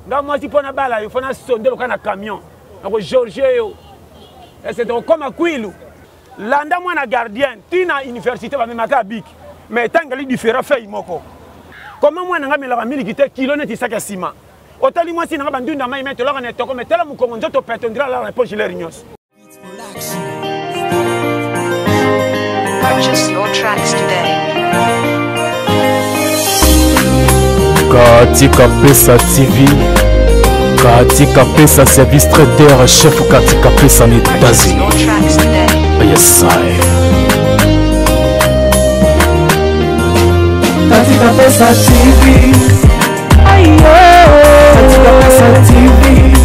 nga moi si pona bala yo fona sondelo kana camion na George yo et c'est comme Aquilo landa moi na gardien tina université ba memaka bik mais tangali différent fait moko comment moi nga melaka miliki kilomètre saka sima otali moi si nga bandunda mai mettre la net ko metela mu kongo nzoto petondra la réponse je l'ignos. Purchase your tracks today. Katika Pesa TV, Katika Pesa service traiteur, chef Katika Pesa en États-Unis. Yes, I. Katika Pesa TV, aye. Katika Pesa TV,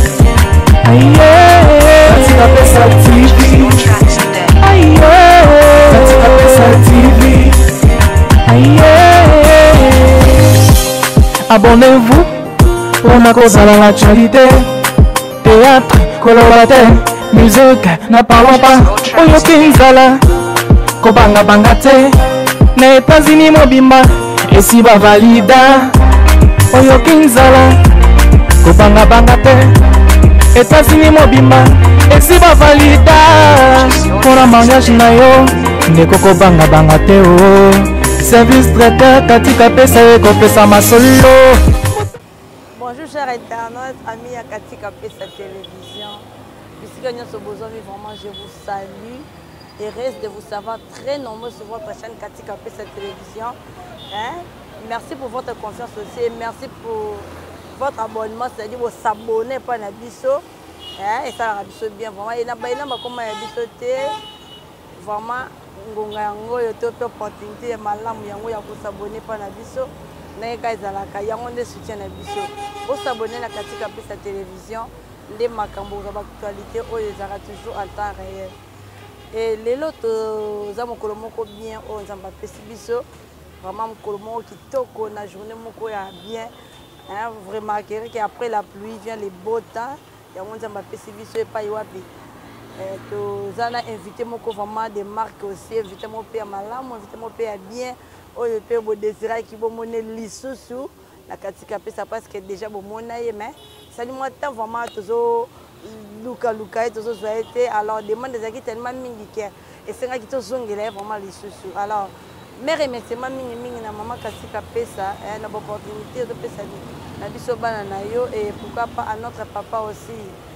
aye. Katika Pesa TV, aye. Katika Pesa TV, aye. Abonnez-vous pour ma cause à l'actualité. Théâtre, colorateur, musique, n'en parlons pas. Oyo Kinzala, Kobanga Bangate, na États-Unis Mobimba, et si va valida. Oyo Kinzala, Kobanga Bangate, États-Unis Mobimba, et si va valida. Pour un mariage na yo, ne Koko Banga Bangate oh. Service traiteur, Katika Pesa eko pesa masolo. Bonjour chers internautes, amis à Katika Pesa Télévision. Puisque nous sommes besoin, vraiment je vous salue et reste de vous savoir très nombreux sur votre chaîne Katika Pesa Télévision. Hein? Merci pour votre confiance aussi et merci pour votre abonnement, c'est-à-dire vous s'abonner pas à Nabiso. Hein? Et ça Nabiso bien vraiment. Et na comment Nabiso vraiment. Ngonga yango yo to opportunité malamu yango ya ko s'abonner pa na biso na ka ezalaka yango nde soutien na biso o s'abonner na Katika Pesa Télévision les makambo za actualité o ezara toujours en temps réel et lelo to za mokolo moko bien o nzamba pesi biso vraiment mokolo moko kitoko na journée moko ya bien hein vous remarquerez qu'après la pluie vient les beaux temps yango nzamba pesi biso e pa iwapi. Nous avons invité vraiment des marques aussi, invité mon père Malam, invité mon père bien, le père Bodesira qui va monter l'issue, la Katika Pesa parce que déjà bon mon aïe mais ça nous attend vraiment toujours Luka et toujours été alors demande des acquis tellement mingi et c'est là qui te zongue vraiment l'issue alors mes remerciements mingi na maman Katika Pesa et la opportunité de pesa na biso bana na yo et pourquoi pas à notre papa aussi.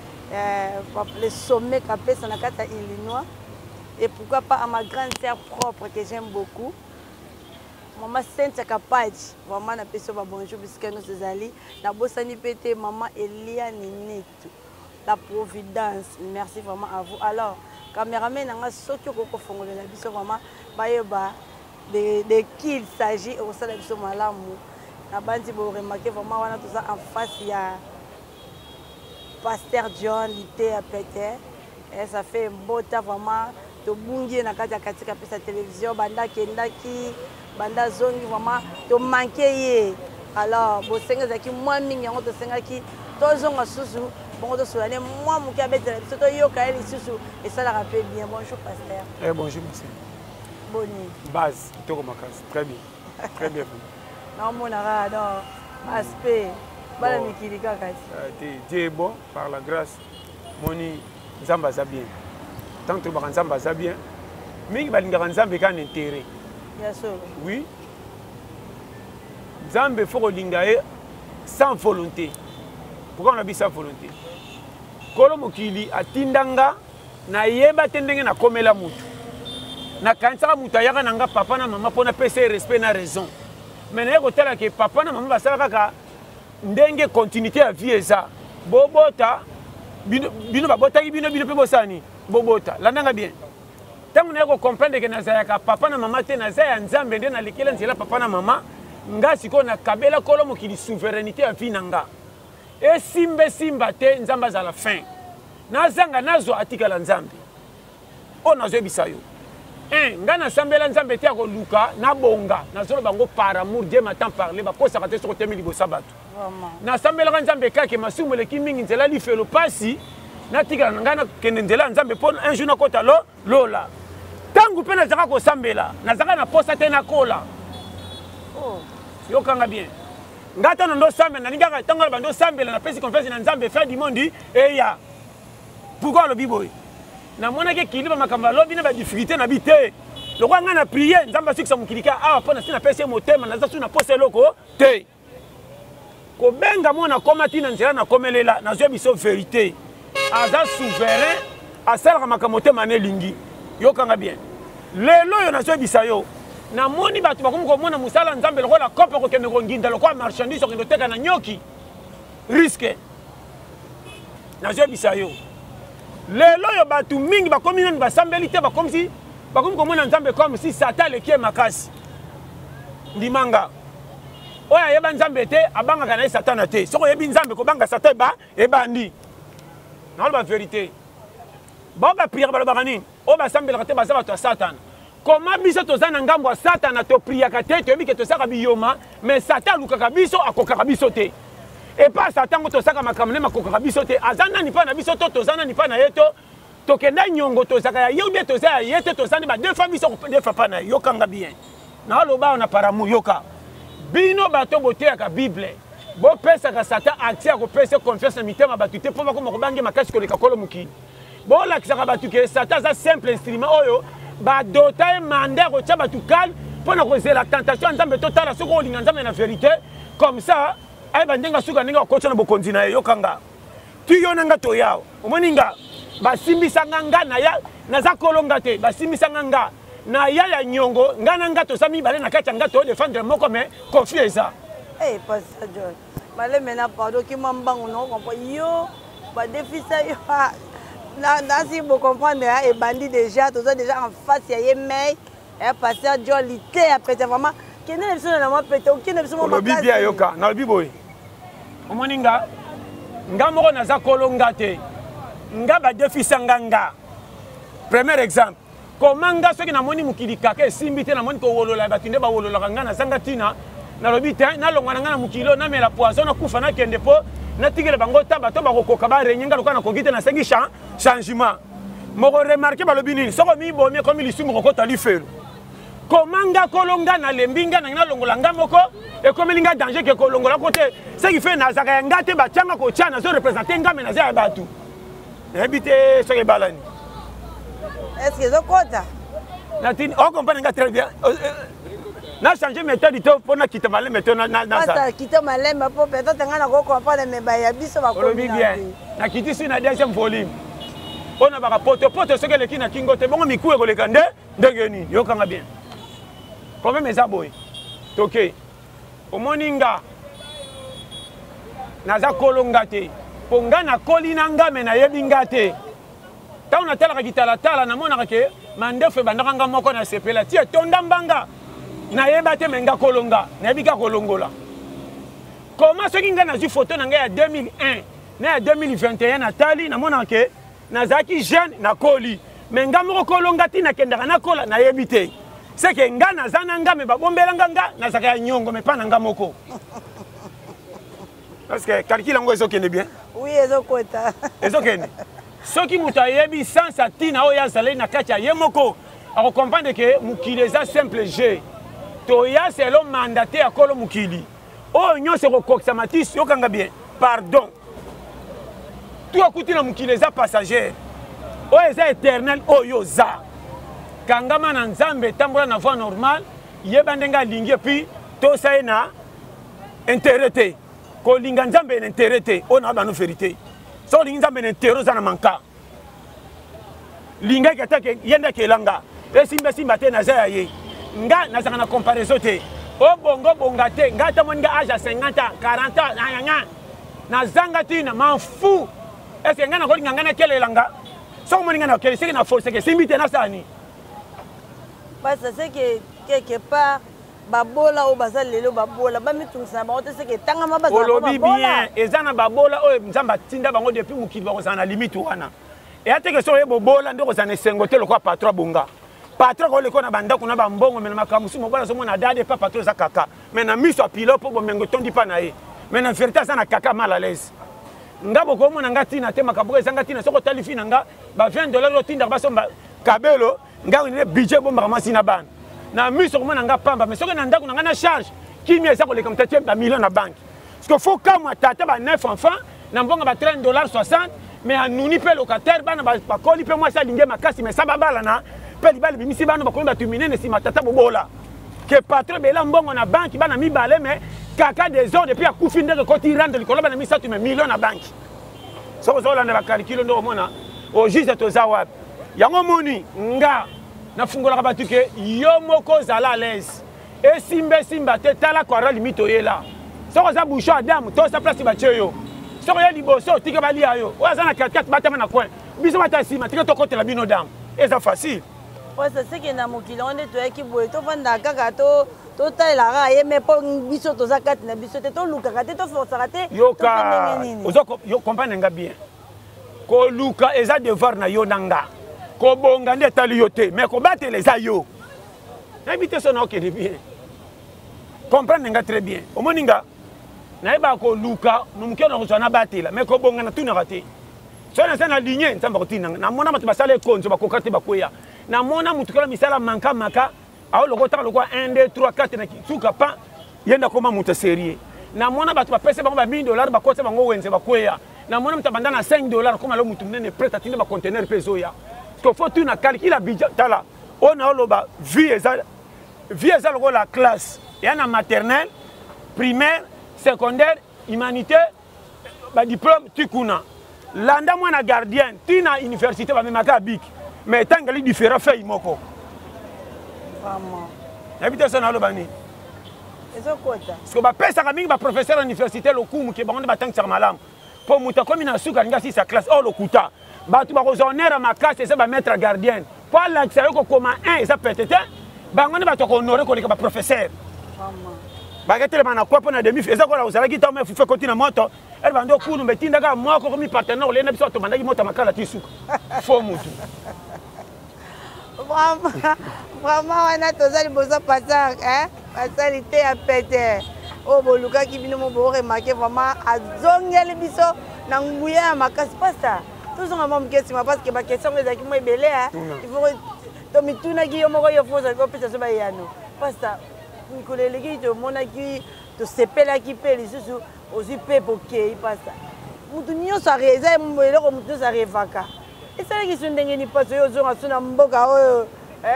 Le sommet capé ça n'a qu'à Illinois et pourquoi pas à ma grande sœur propre que j'aime beaucoup maman Sainte Kapaj vraiment na peso ba bonjour puisque nous sommes allés na bosani pété maman Elia Ninetu la Providence merci vraiment à vous alors caméraman nga soki ko fongola la biso vraiment bayeba de qui il s'agit au sein de biso malamu na bandi bo remarquer vraiment wana tout ça en face il y a Pasteur John, l'été à Péter, et ça fait un beau temps vraiment. De bungi na Katika Pesa Télévision, banda kendaki, banda zongi vraiment, de manquer. Alors, bon senga zaki moi mingi yango to senga ki to zonga susu, bon to soulaner moi mon kabet to yo kaeli susu et ça la rappelle bien. Bonjour pasteur. Eh bonjour monsieur. Bonne nuit. Base, to comme très bien. Très bien. Non mon ara non aspect. Dieu est bon, par la grâce, moni Nzamba za bien. Tant que Nzamba za bien, mais il va Nzamba kan intérêt. Bien sûr. Oui. Nzamba faut lingae sans volonté. Pourquoi on a dit sans volonté? Kolo mokili atindanga na yeba tendenge na komela mutu. Na kansa mutu yaka nanga papa na maman pona pese respect na raison. Mais na kotala ke papa na maman basala kaka ndenge continuité à vie ça bobota bino babotaki bino pe bosani bobota landanga bien tangu na ko comprendre que nazaya ka papa na mama te nazaya nzambe nde na lekela nzela papa na mama nga siko na kabela kolo mokili souveraineté à vie nanga et simba te nzamba za la fin nazanga nazo atikala nzambe o nazo bisayo nga na sambela nzambe te ko luka na bonga nazolo bango par amour Dieu m'entend parler ba kosa ka te so temi libo sabatu na sambela nzambe kake masumu le kimingi nzela li felo pasi na tika nga na kende nzela nzambe pon un jour na kota lola tangu pe na zaka ko sambela na zaka na posa te na kola oh yo kanga bien ngata ndo sambela ningaka tango bando sambela na pesi confiance na nzambe faire du monde et ya pourquoi le biboy na mona ke kiliba makamba lobi na ba difficulté na bité le roi ngana prier nzamba sikisa mukilika awa pona sina pesi motema na zasu na pose loko te ko benga mona komati na nzela na komelela na zo biso vérité aza souverain asala makamotema ne lingi yokanga bien lelo yo na zo bisayo na moni batu bakomi komona musala nzambe lokola kope kokende konginda lokola marchandise okende oteka na nyoki risque na zo bisayo lelo yo batu mingi bakomi nani basambeli te bakomi komona nzambe comme si satan lekie makasi ndimanga oya yeba nzambe te abanga na satana te soko yebi nzambe ko banga satan ba ebandi na ba vérité ba prière ba bakani o ba sambela te ba za bato satan comment biso tozana ngambo ya satana to priaka te toyebi ke tosaka biyoma mais satan lukaka biso akokaka biso te et pas satan ngo tosaka makamne makokaka biso te azana ni pa na biso to tozana ni pa na yeto tokenda nyongo tozaka ya yebie tozaya yete tozani ba deux familles sont deux fois na yokanga bien na loba na paramu yoka bino bato boteaka bible bo pesa ka satan atia ko pesa confiance na mitema batu te po bako mobange makasi ko leka kolo muki bo la kisaka batu ke satan za simple instrument oyo ba dota mandat ko tia batu calme pour na causer la tentation nzambe totala soko linga nzambe na vérité comme ça ay bandenga suka ninga ko tsona bokonzi na yokanga tu yonanga to yao omoninga basimbisa nganga na ya naza kolonga te basimbisa nganga na ya nyongo ngana ngato sami bale na kacha ngato défendre moko mais confie ça eh pasteur John bale mena pardon ki mambango non comprend yo ba défisa yo dans si vous comprenez et bandit déjà tous déjà en face il y a mais et pasteur John lité après vraiment qui ne besoin na moi pété qui ne besoin mo bibia yoka na biboy omoninga ngamoko naza kolonga te nga ba défisa nganga premier exemple komanga soki na moni mukili kaka esimbi te na moni ko wolola batinde ba wolola nga na sanga tina na lobi te na longwa nga na mukilo na mela poison na kufa na kende po na tigele bango taba to ba kokoka ba renyenga lokana kokite na sengi changement moko remarquer ba lobi nini soko mi bomi comme lisumu kokota lifelo komanga kolonga na lembinga na longola nga moko et comme linga danger ke kolongola côté ce qui fait na zaka nga te ba tianga ko tiana zo représenter nga mais na za batu habité soki balani. Est-ce que vous comptez? On comprend très bien. Na changé méthode pour na quitter malem méthode na ça. Quitter malem pour peut-être ngana ko comprendre mais ba ya biso ba ko bien. Na quitter sur na deuxième volume. On a ba poto ce que le kina kingo te bongo miku ko le kande ndengeni yo kanga bien. Problème est ça boy. OK. Au moninga. Naza kolonga te. Ponga na kolina ngame na yebinga te. Ta on atala kitala tala na mona ke mandefe bandanga moko na sepela tie tonda mbanga na yeba te menga kolonga na yebika kolongola. Comment ce kinga na zu photo na nga ya 2001 na ya 2021 na tali na mona ke na zaki jeune na koli menga moko kolonga ti na kendaka na kola na yebite. C'est que nga na zana ngame ba bombela nga na zaka ya nyongo me pa na nga moko. Parce que calcul ngo ezo kende bien. Oui, ezo kota. Ezo kende. Ce qui muta yebi sans satina o ya zalé na kacha yemoko a comprendre que mukili za simple G. To ya c'est le mandaté à kolo mukili. O nyo se kokoksa matis yo kanga bien. Pardon. Tu akuti na mukili za passager. O eza éternel o yo za. Kanga mana nzambe tambola na voie normale, yeba ndenga lingi puis to sa na intérêt. Ko linga nzambe na intérêt on a ba no vérité. So linga nzambe na intérêt za na manka. Linga kata ke yenda ke langa. Simba te na za ye. Nga na zaka na comparaison te. O bongo bonga te, nga ta moninga âge à 50 ans, 40 ans, na zanga tina m'en fou. Est-ce que nga na ko linga na kele langa? So moninga na kele c'est na force que simbi te na sani. Parce que c'est que quelque part babola o bazal lelo babola ba mitungisa ba ote c'est que tanga ma bazal babola bien ezana babola o nzamba tinda bango depuis mukili ba kozana limite wana et ate que so yebo bola ndoko zana sengote lokwa patron bonga patron ko lekona banda kuna ba mbongo mena makamusu mo bola so mona dade pa patron za kaka mena miso pilote po bomengo tondi pa na ye mena vérité sana kaka mal à l'aise ngabo ko mona ngati na tema kaboka zanga tina soko talifi nanga ba $20 tinda ba somba kabelo ngao ni budget bomba kama sina ban na miso ko mona nga pamba mais soko na ndako na charge kimi esa ko le comme tete ba million na banque parce que faut quand moi tata ba 9 enfants na mbonga ba $30 mais anuni pe locataire bana ba koli pe moi ça linge makasi mais ça babala na pe libali bimisi bana ba ko ba tumine ne si matata bobola que patron bela mbongo na banque bana mi balé mais kaka des ordres depuis à kufi ndenge ko ti rendre likolo bana mi ça tu me millions na banque so zo la na ba calcul ndo mona au juge to zawab yango moni nga na fungola ka batuke yo moko zala à l'aise et simba te tala ko ra limite oyela so ko za bouchon adam to sa place ba cheyo so ko ya liboso tika bali ayo o za na 4 batama na coin biso bata sima tika to côté la bino dam et ça facile. Ouais, ça c'est que na mokili on est toi qui boye to vanda kaka to taila ra ye mais pas biso to zakat na biso te to luka kate to force raté yo ka ozoko yo comprendre nga bien ko luka eza devoir na yo nanga ko bonga nde tali yo te mais ko batele za yo habite so na ok de bien comprendre nga très bien o moninga na eba ko luka numke na ko na batela mais ko bonga na tuna raté so na sana ligne ntamba ko tinanga na mona matu basale konzo ba ko karte ba koya na mona mutu kala misala manka maka awo loko ta loko 1 2 3 4 na suka pa yenda koma mutu sérieux na mona batu ba pesa bango ba $1000 ba kotsa bango wenze ba koya na mona mutu bandana $5 koma lo mutu nene prêt atinde ba conteneur peso ya parce que faut tu na calcul budget tala on a loba vie eza loko la classe ya na maternelle primaire secondaire humanité ba diplôme tukuna landa mwana gardien tina université ba memaka bik mais tant que différent fait moko vraiment habite ça na lo bani ezo kota parce que ba pesa ka mingi ba professeur à l'université lokumu ke bango ba tank malam pour muta comme na suka nga si sa classe oh lokuta ba tu ba honorer ma classe c'est ba maître gardien pour l'accès ko comme 1 ça peut-être bango ne ba to honorer ko ba professeur vraiment ba ketele bana kwa pona demi eza ko la uzala ki tamo fu fe continue moto elle bando kulu betinda ka moko ko mi partenaire le na biso to bandaki moto makala ti suka fo mutu vraiment wana tozali boza pasar pasalité ya pete oyo bolukaki bino mo boremarke vraiment azongeli biso na nguya ya makasi pasa tozonga mwa moke nsima parce que bakestion ngo ezalaki mo ebele ifo tomitunaki yo moko yo fo ozalaki opesa so bayano pasa mikolo eleki tomonaki tosepelaki mpe lisusu ozwi mpe bokei pasa mutu nyonso eza eloko mutu nyonso arevaka esalaki so ndenge ni mpasi oyo ozonga so na mboka oyo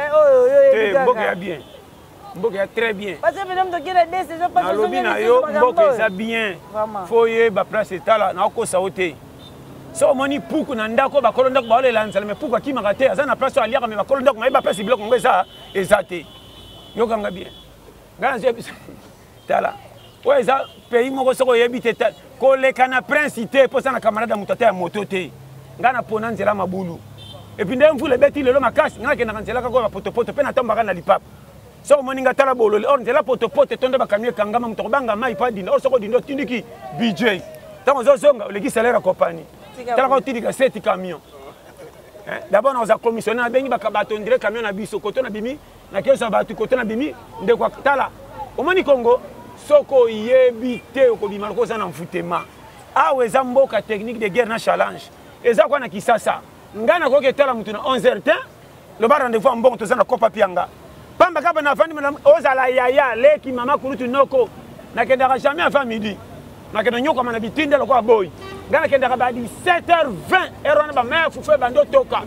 mboka ya bien mboka ya très bien parce que madame tokela dese ezo mpasi nalobi na yo mboka eza bien fo oyeba place etala naokosa yo te so omoni puku na ndako bakolo ndako baolela nzala me puku akimaka te aza na place oyo aliaka me bakolo ndako mayeba place biloko yango eza te yokanga bien ngai nazoyebisa tala oyo eza pays moko soki oyebi te koleka na prince te mpo oza na camarade ya moto ata ya moto te ngai napona nzela mabulu epuis nde mvula ebeti lelo makasi ngai nakendaka nzela kaka oyo bapotopoto mpe natambaka na lipapa soki omoni ngai tala bolole or nzela potopoto etondo bakamio ekangama moto kobanga mai mpo adinda or soki odinda otindiki budget ntango ozozonga oleki salaire ya kompani talaka otindika 7 camion d'abord naoza commissionnaire abengi bato ndire camion na biso koto na bimi nakeyosa bato koto na bimi ndeko tala omoni kongo soki oyebi te okobima loko oza na mfutema awa eza mboka technique de guerre na challenge eza kwa na kisasa ngai nakoki etala mutu na 11h te loba rendez-vous ya mbongo toza na kopa pianga pamba kapa na afandi ozala yaya leki mama kurutu noko nakendaka jamais afa midi nakenda nyokama na bitinda lokola boyi ngai nakendaka ba 17h20 ere wana bamaya fufu ebandi otoka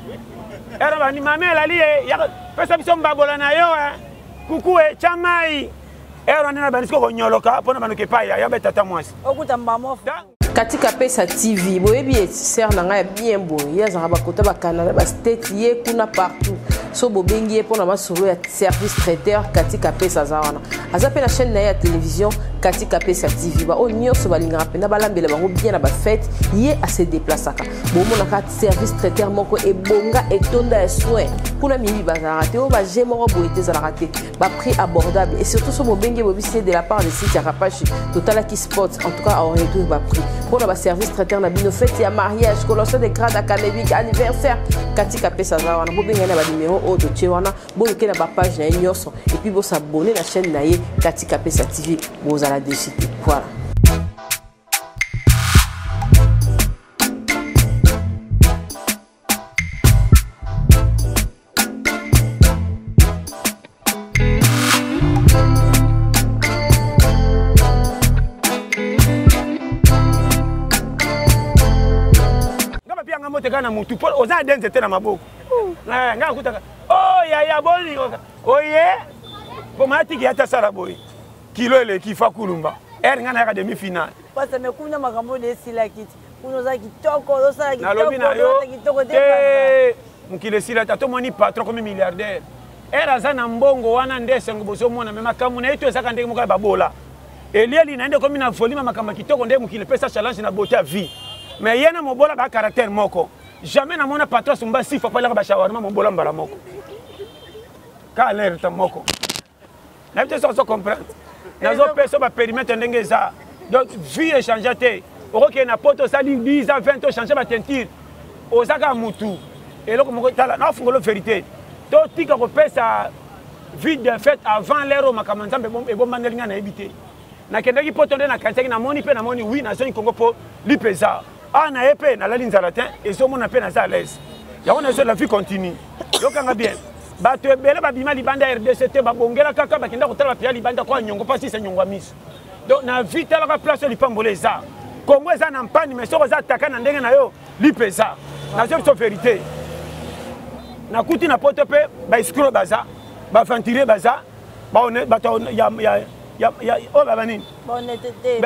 ere bani mama elali pesa biso mbabola na yo kuku etya mai ere wana na bandisiko konyoloka mpona bandoka epai ya betata mwasi okuta mbamo katika pesa TV boyebi ser na ngai bien boye yazanga bakota ba Canada ba state ye kuna partout so bobengi mpona masolo ya service traiteur katika pesa zawana aza pe na chaîne na ya télévision katika pesa TV ba onyoso balingaka pena balambela bango bien na ba fête ye a se déplaçaka bomona ka service traiteur moko ebonga etonda ya soin kuna mibi bazara te o ba je moko boye te zala raté ba prix abordable et surtout so bobengi bobisi de la part de site ya Rapachi Total qui spot en tout cas on retrouve ba prix pour le service traiteur na bino fête ya mariage colossal de grade académique anniversaire katika pesa zawana bobenga na ba numéro o to chewana boluke na ba page na nyoso et puis bo s'abonner na chaîne na ye katika pesa TV bozala décité voilà. nkombo te kana mutu po oza dense te na maboko nga kutaka oh ya boni oye po matiki ata sala boy kilo ele kifa kulumba nga na ka demi finale parce que kuna makambo de sila kiti kuna za kitoko osala kitoko te mukile sila tato moni patron comme milliardaire aza na mbongo wana ndesengo bozo mona me makamu na eto ezaka ndenge moka babola elieli naende komi na volume makamba kitoko nde mukile pesa challenge na beauté à vie mais yena mobola ba caractère moko jamais na mona patron sumba sifa pala ba shawarma mobola mbala moko ka alerte moko na peut ça comprendre nazo pesa ba périmètre ndenge za donc vie échanger te okoke na poto sali 10 à 20 ans changer ba teinture ozaka mutu eloko moko tala na fungolo vérité to tika ko pesa vie de fête avant l'heure makamba nzambe ebomba ndelinga na ebité na kendaki poto nde na kansaki na moni pe na moni oui na zoni Congo po lipeza na epe na lali nzala te ezomona pe na za à l'aise yango na zo la vie continue yokanga bien bato ebele babima libanda RDC te babongela kaka bakenda kotala bapia libanda kwa nyongo pasi sa nyongo miso donc na vie talaka place lipambole eza Congo eza na mpani mais soko za ataka na ndenge na yo lipeza na zo so vérité na kuti na poto pe ba escroc baza ba venturier baza ba honnête bato ya o baba nini honnêteté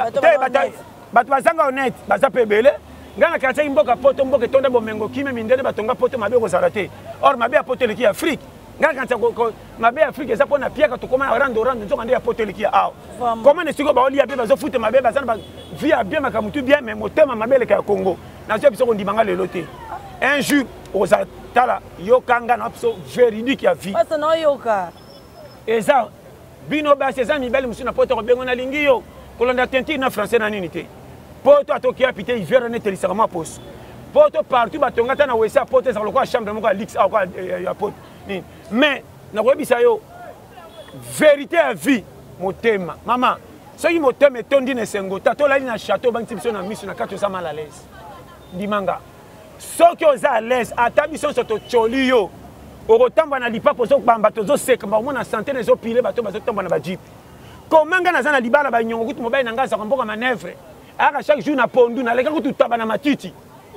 bato bazanga honnête baza pe belé ngana quartier mboka poto mboka tonda bomengo kime mindene batonga poto mabe ko zalate or mabe ya poto leki Afrique ngana quartier ko mabe Afrique eza pona piaka to koma rando nzoka nde ya poto leki aw comment ne siko ba oli ya be bazo fute mabe bazana ba via bien makamutu bien mais motema mabe leka ya Congo na zo biso ko ndimanga lelo te un jour oza tala yokanga na biso véridique ya vie parce no yoka eza bino ba seza mibali musu na poto ko bengo na lingi yo kolonda teinture na français na nini te poto atoki apite hiver ne telisaka ma pose poto partout batonga ta na wesa poto za lokwa chambre moko lix a kwa ya poto ni mais na ko bisa yo vérité à vie motema mama soki motema tondi na sengo tato lali na château bangi biso na miso na kato za mal à l'aise dimanga soki oza à l'aise ata biso soto choli yo okotamba na lipapo zo bamba tozo seka mona santé na zo pile bato bazo tamba na ba jeep komanga na za na libala ba nyongo kutu mobile na ngaza mboka manœuvre aka chaque jour na pondu na leka kutu taba na matiti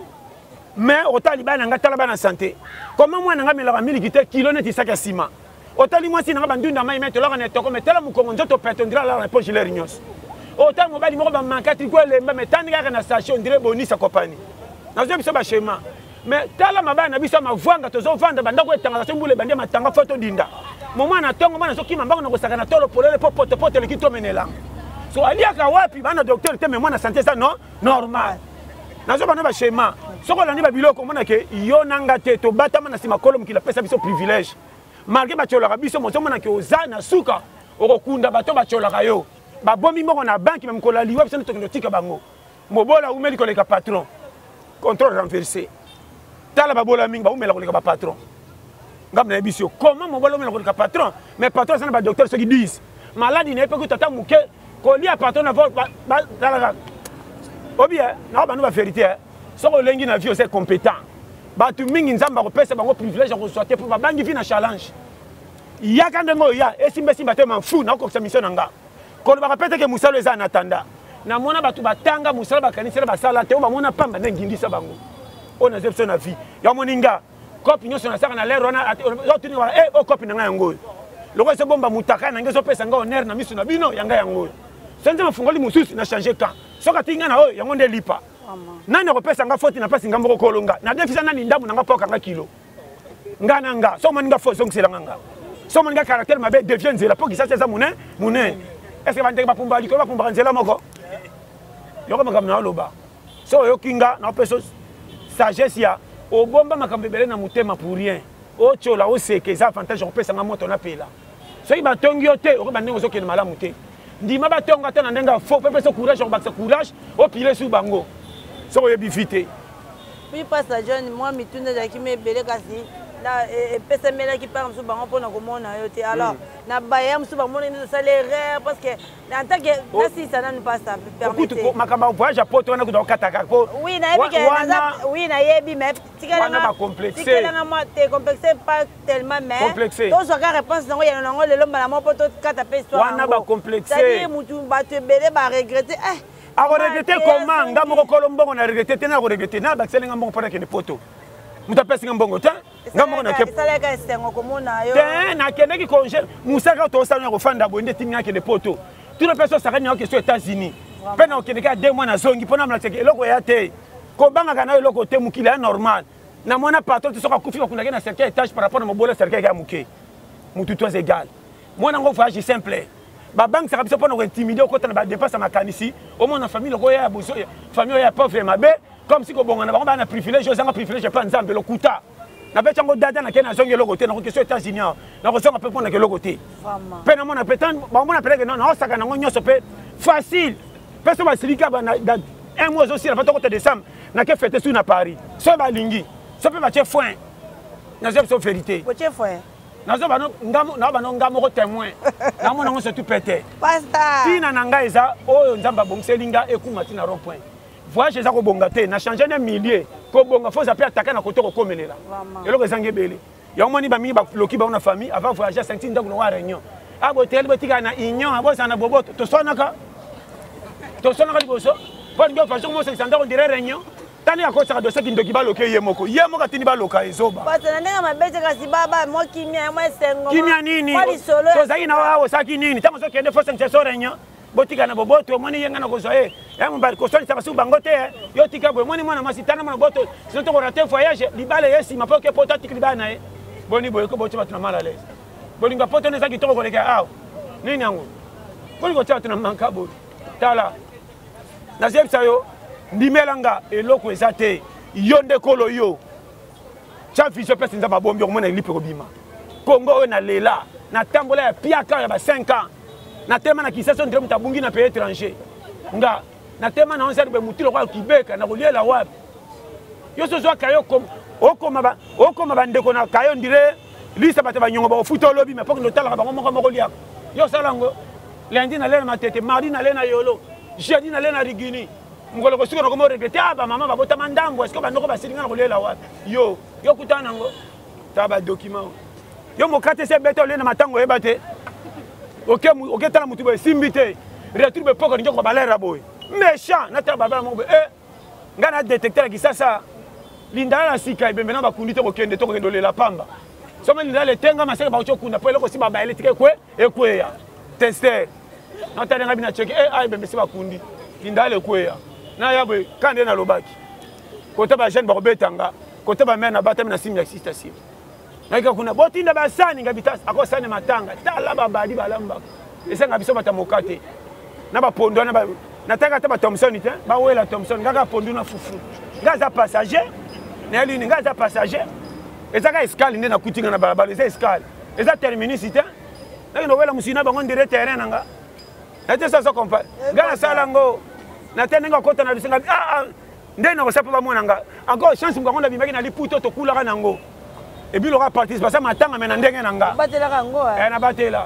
mais otali bana nga tala bana santé comment moi nga melaka milikite kilo neti saka sima otali moi si nga bandunda mai mettre la na toko metela mukongo nzoto petondira la poche les rignons otali mobile moko ba mankati ko lemba metandika na station dire bonisa compagnie na zo biso ba schéma mais tala mabana na biso mavwanga tozo vanda banda ko etanga sa mbule bande matanga photo dinda moma na tongo bana soki mambanga na ko saka na tolo polele popote pote le kito menela so aliaka wapi bana docteur te mais moi na santé ça non normal nazo bana ba schéma soko landi ba biloko mona ke yo nanga te to batama na sima kolom ki la pesa biso privilège malgré ba tchola biso mo mona ke oza na suka okokunda bato ba tchola yo ba bombi moko na banque même ko la liwa biso to tika bango mobola umeli ko le patron contrôle renversé tala ba bola mingi ba umela ko le patron ngam na biso comment mobola umela ko le patron mais patron ça na ba docteur ceux qui disent maladie ne peut que tata muke ko lia patron na tala obia na ba no ba vérité soko lengi na vie c'est compétent batu mingi nzamba ko pesa bango privilège ko soiter pour ba bangi vie na challenge ya kande ngo ya esimbe simba te manfu na ko sa mission nga ko ba répéter que musalo eza na tanda na mona batu batanga musalo ba kanisa ba sala te ba mona pamba na ngindisa bango ona zepso na vie ya moninga kopi nyoso na saka na lero na otuni wa o kopi na yango loko se bomba mutaka na ngezo pesa nga honneur na misu na bino yanga yango senze mafungoli mususu na changer camp soka tinga na oyo yango nde lipa nani akopesa nga foti na pasi nga mboko kolonga na defisa nani ndamu na nga poka nga kilo nga na nga so maninga fo zongisela nga so maninga caractère mabe devient nzela po kisasa za mune est-ce que banteke bapumba likolo bapumba nzela moko yoko makambo na loba so yokinga na peso sagesse ya obomba makambo ebele na mutema pour rien ochola oseke za avantage okopesa nga moto na pela soki batongi yo te okoba ndenge ozokende malamu te ndima batonga te na ndenge fo pepe so courage okobakisa courage opile su bango soko yebi vite puis pasa John moi mituna ezalaki mebele kasi na epesamelaki mpaka mosusu bango mpona komona yo te alors na baya mosusu bamona nini tosala erreur parce que en tant que nasisa nanu pasa permettez makambo ya voyage apoto wana kuta okataka po oui nayebi mais tikelanga moi te complexe pas tellement mais tozwaka réponse nango yana nango lelo mbala mo mpo tokata mpe histoire wana bacomplexe c'est-à-dire mutu bato ebele baregrete A regretter comment nga moko kolombongo na regretter te na regretter na bakiseli nga mbongo pona ke ne poto. Muta pesi nga mbongo ta. Nga mbongo na ke. Salaka esengo komona yo. Te na kende ki congé musaka to sa ko fanda bonde tinga ke ne poto. Tout le personne ça gagne question États-Unis. Pena o kende ka 2 mois na zongi pona mla teke eloko ya te. Ko banga kana eloko te mukila normal. Na mona patron to soka kufika kuna na cercle étage par rapport à mon bolo cercle ya muke. Mutu tous égal. Moi ngo voyage simple. Ba banque ça biso pona ko intimider ko tana ba dépense makanisi. Au moins na famille ko ya bozo famille ya pauvre mabe comme si ko bonga na ba na privilège aux nga privilège pas nzambe lo kuta. Na beta ngo dada na kena zongi eloko te na ko question États-Unis. Na ko songa pe pona ke eloko te. Vraiment. Pe na mona petan ba mona pele que non na saka na ngo nyoso pe facile. Personne va silika ba na un mois aussi la photo de décembre na ke fête sur na Paris. So ba lingi. Ça peut battre foin. Nous avons vérité. Poche foin. Nous avons ngamo témoin. Nous avons surtout pété. Pasta. Si na nanga eza oyo nzamba bongselinga ekumati na rond-point. Voyage eza ko bongate na changer na millier. Ko bonga faut appeler attaquer na koto ko komelela. Eloko ezange bele. Ya omoni ba mi ba loki ba na famille avant voyager 5 ndako no wa réunion. Abo tel botika na union abo sana boboto. To sonaka. To sonaka liboso. Pour ngo façon mo 500 ndako dire réunion. Tani ya kosa dossier ki ndoki baloke yemoko. Yemoka tini baloka ezoba. Pasta na ndenga mabete kasi baba mo kimia mo sengo. Kimia nini? So zai na wao saki nini? Tango so kende fo 500 réunion. Botika na boboto moni yenga na kozo ya mbali ko soni sabasu bangote yo tika bo moni mwana masitana mwana boto sino ko rater voyage libale yesi mapoke pota tikilibana boni boye ko boto batuna mala les boni nga poto ne saki toko ko leka aw nini yango boni ko tatu na manka bo tala na zepsa yo ndimelanga eloko ezate yonde kolo yo cha vision place nza babombi ko mona lipe ko bima Congo na lela na tambola ya piaka ya ba 5 ans na tema na kisasa ndire mutabungi na pays étranger nga na tema na onse be mutilo kwa kibeka na kuliela wapi yo so zwa kayo okoma bandeko na kayo ndire lisa bate banyongo ba futo lobi mais poko notala ba moko lia yo salango lundi na lena matete mardi na lena yolo jeudi na lena rigini ngolo ko siko ko regretter ba mama ba bota mandambo est-ce que bandoko ba silinga na kuliela wapi yo kutana ngo taba document yo mokate se beto lena matango ebate OK tala mutu be simbite retour be poko njoko balera boy méchant na tala baba mo be ngana détecteur ki sasa linda la sika ibembe na bakundi to kokende to kokendo lela pamba soma linda le tenga maseka ba chokunda po eloko si baba eletike ekwe ya tester na tala ngabi na cheke ai bembe si bakundi linda le kweya na ya boy kande na lobaki kota ba jeune ba robetanga kota ba mena batami na simu ya sistasi naika kuna botinda basani ngabita akosane matanga tala babadi balamba esenga biso batamokate na bapondo na ba nataka ta ba Thompson te ba wela Thompson ngaka pondu na fufu ngaza passager na lini ngaza passager ezaka escale ndena kutinga na balabala eza escale eza terminus te na no wela musina bango ndire terrain nanga na te ça compa ngana sala ngo na te nga kota na bisenga ndena ko sapa ba monanga encore chance ngo na bimaki na liputo to kulaka nango et puis l'aura participé ça matanga mais ndenge nanga batela kango na batela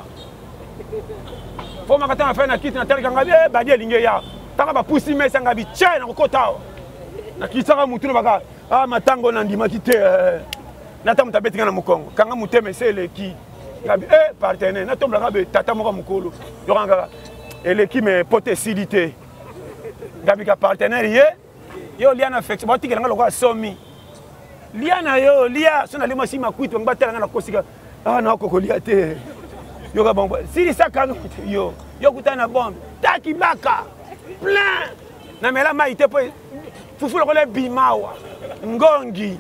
faut makata na faire na kit na tel kanga bien ba dia linge ya tanga ba pusi mesa ngabi chai na kokota na kisaka mutu baka matango na ndima kite na tamu tabetinga na mukongo kanga muteme sele ki ngabi partenaire na tomba ngabe tata moko mukolo yo kanga eleki me potentialité ngabi ka partenaire yo liana affection botikela ngalo kwa somi liana yo lia sona limo sima kuito ngbatela ngana kosika na koko lia te yo ka bon si saka yo kutana bombe taki baka plein na mela maite po fufu lo le bimawa ngongi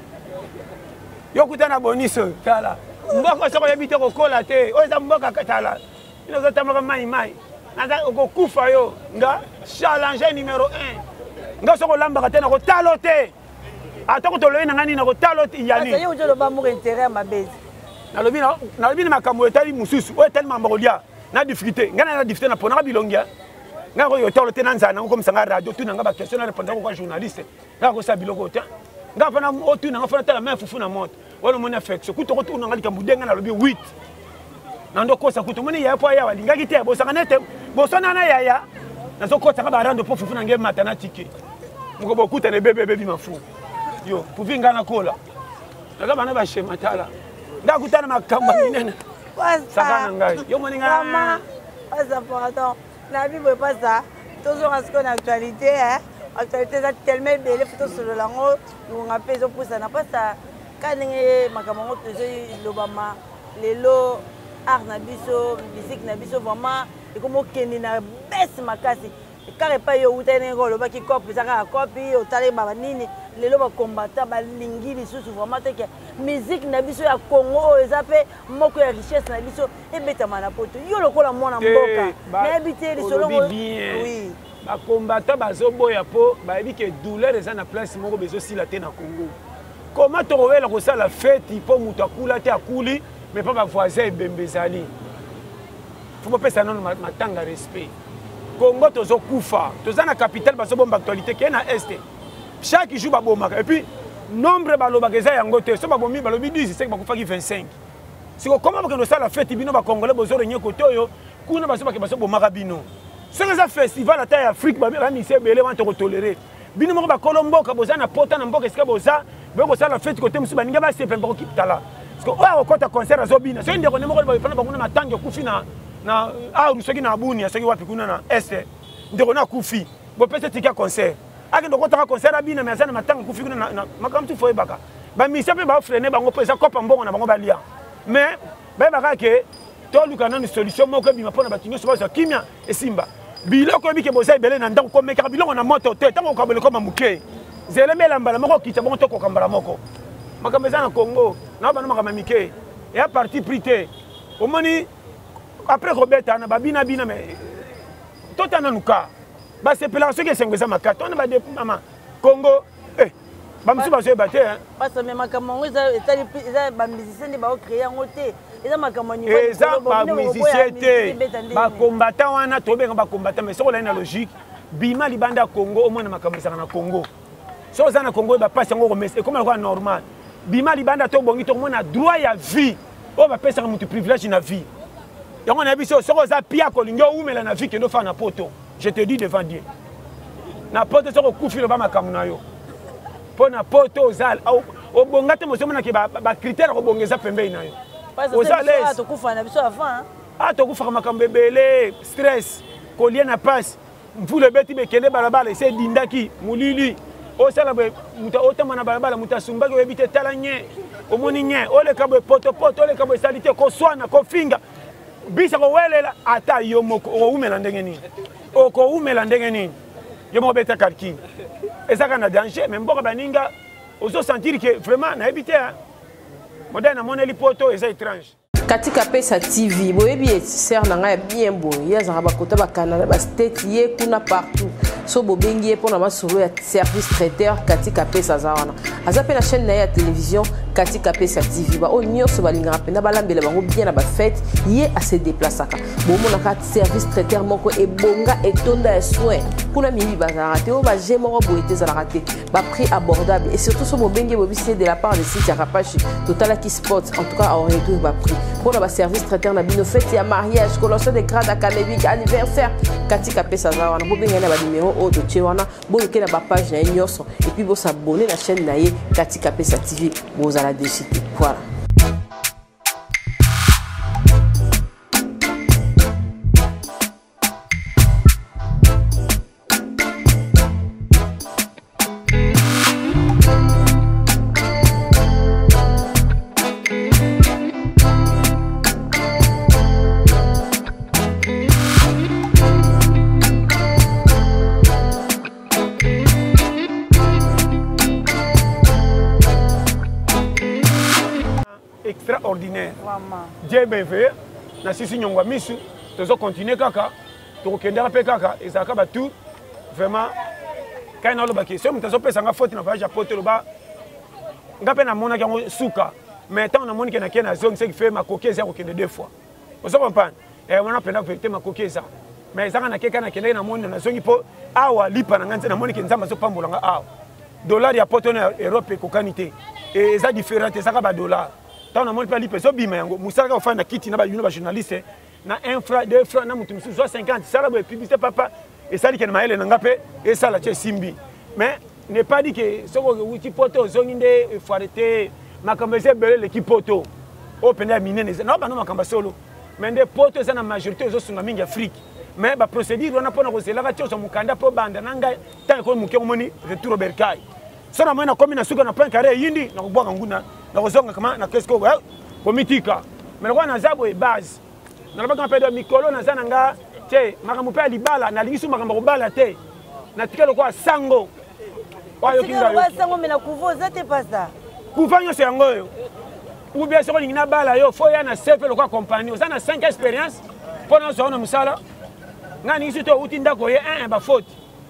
yo kutana boniso tala mboko soko yebite ko kola te o za mboka katala ino za tamaka mai naza ko kufa yo nga challenge numéro 1 nga soko lamba katena ko talote atako to loyena ngani na ko talote yani asa yo jolo ba mo intérêt mabezi na lobi na makambo etali mususu o etali mambolia na difficulté ngana na difficulté na pona bilongia nga ko yo talote na nzana ko msanga radio tu nga ba question na répondre ko journaliste nga ko sa biloko te nga fana o tu nga fana tala main fufu na monte wala mona affection kuto ko tu nga likambu denga na lobi 8 na ndo kosa kuto moni ya po ya walinga kite bo sanga nete bo sona na yaya na so kota ka ba rando po fufu na nge matana tike muko bokuta ne bebe mafu yo puvinga na kola na bana ba shema tala ndakutana makamba minene saka ngai yo moninga mama pasa pardon na bibo pasa toujours à ce qu'on a actualité, hein. Actualité, c'est tellement belle, il faut sur le langue, nous rappelons ça pour ça. N'a pas ça. Quand on est macamango, l'Obama, les lots, art nabiso, musique nabiso, vraiment, et comme on est na baisse ma casse. Car il pas eu où t'es n'engol, le baki copie, ça a copie, au talé babanini, les lots combattants, balingi, les sous vraiment que musique nabiso à Congo, ils appellent moko ya richesse nabiso, et bêta manapoto. Yo le cola mon amboka, mais habiter les solos. Oui. Ba combattant bazoboya po, ba ebi que douleur les na place moko bezo si la te na Congo. Comment tu reviens à la fête, il faut que tu aies mais pas ma voisin Bembezali. Il faut que tu aies un respect. Congo, tu as Koufa. Tu as la capitale, tu as une actualité qui est à l'Est. Chaque jour, tu as et puis, nombre de gens qui sont en train de se faire 25. Si comment tu as la fête, tu as Congolais qui sont en train de se faire c'est un festival à taille Afrique, tu tolérer. Bino moko ba Colombo ka boza na pota na mboka esika boza beko sala fête côté musu baninga ba se pembe ko kiptala parce que oya okota concert azobina so ndeko ne moko ba fana bakuna matango kufi na rusoki na abuni ya soki wapi kuna na este ndeko na kufi bo pese tika concert ake ndoko taka concert abina mais azana matango kufi kuna na makamtu foye baka ba misa pe ba freiner bango pesa kopa mbongo na bango balia mais ba baka ke to lukana ni solution moko bima pona batinyo so ba kimia esimba biloko bike boza ebele na ndako komeka biloko na moto te tango kabele koma muke zele melambala moko kita bongo to kokambala moko makameza na Congo na bana makama mike et à parti prité omoni après Robert na babina bina mais totana nuka ba sepela ce que sengeza makata on ba de mama Congo bamsu ba zo baté hein parce que makamongo ça ba musicien de ba créer en hôtel eza makamani eza ba musicien te ba combattant wana tobenga ba combattant mais soko la na logique bima libanda Congo au moins makamisa na Congo so za na Congo ba passe ngo remettre comme quoi normal bima libanda to bongi to mona droit ya vie o ba pesa mutu privilège na vie yango na biso soko za pia ko lingo umela na vie que no fa na poto je te dis devant Dieu na poto soko kufilo ba makamuna yo po na poto za o bongate mo somona ke ba critère ko bongeza pembe na yo tokufa makambo ebele stress kolia na passe mvula beti bekende balabala ese dindaki mulili osala muta otama na balabala muta sumbaki oyebite tala nye omoni nye oleka bo poto oleka bo salite ko swana ko finga bisa ko welela ata yo moko oumela ndenge nini okoumela ndenge nini yo mo beta calcul ezaka na danger mais mboka baninga ozo sentir que vraiment na ebite moderne moneli poto eza étrange katika pesa TV boyebi ser na ngai bien boye ya zanga bakota ba Canada ba state ye kuna partout so bobengi ye pona masolo ya service traiteur katika pesa zawana azape na chaîne na ya télévision katika pesa TV ba onyo so balinga pena balambela bango bien na ba fête ye a se déplaçaka bomona ka service traiteur moko ebonga etonda ya soin kuna mibi bazara te o ba jemo boye te za raté ba prix abordable et surtout so bobengi bobisi de la part de site ya Rapachi Total qui sport en tout cas en retour ba prix pour le service traiteur na bino fête ya mariage collation de grade académique anniversaire katika pesa zawana bobenga na ba numéro o de tchewana boyoke na ba page na nyoso et puis bo s'abonner la chaîne na ye katika pesa TV boza la décité voilà. Extraordinaire. Dieu bévé, na sisi nyongwa misu, tozo continuer kaka, to kendera pe kaka, ezaka ba tout vraiment quand on a le question, mutazo pesa nga faute na voyage à poto loba. Ngape na mona kango suka, mais tant na mona ke na kena zone c'est qui fait ma coquille zéro kende deux fois. Vous comprenez? Et on a pena vérité ma coquille ça. Mais ezaka na keka na kende na mona na zone po awa lipa na nganze na mona ke nzamba so pambola nga awa. Dollar ya poto na Europe ko kanité. Et eza différent ezaka ba dollar. Tant on a montré les personnes bima yango musaka ofana kiti na ba journaliste na 1 franc 2 francs na mutu musu 50 ça la publicité papa et ça dit que na maele na ngape et ça la tche simbi mais n'est pas dit que ce que wuti poto zonginde faut arrêter makambese belé l'équipe poto o penda minene non ba no makamba solo mais des poto ça na majorité zo sunga mingi Afrique mais ba procédure wana pona ko zelaka tioso mukanda po banda nanga tant ko muke moni retour au bercail sona mwana komi na suka na point carré yindi na kubwa nguna na kozonga kama na kesko komitika mais kwa na zabo e base na ba kampe de mikolo na zananga te makambo pe libala na lingisu makambo ko bala te na tikelo kwa sango oyo kinga yo sango mena kuvoza te pasta kufanyo se yango ou bien soko ngina bala yo fo ya na sefe lo kwa compagnie oza na 5 expérience pona zo na musala ngani ngisu to utinda ko ye ba faute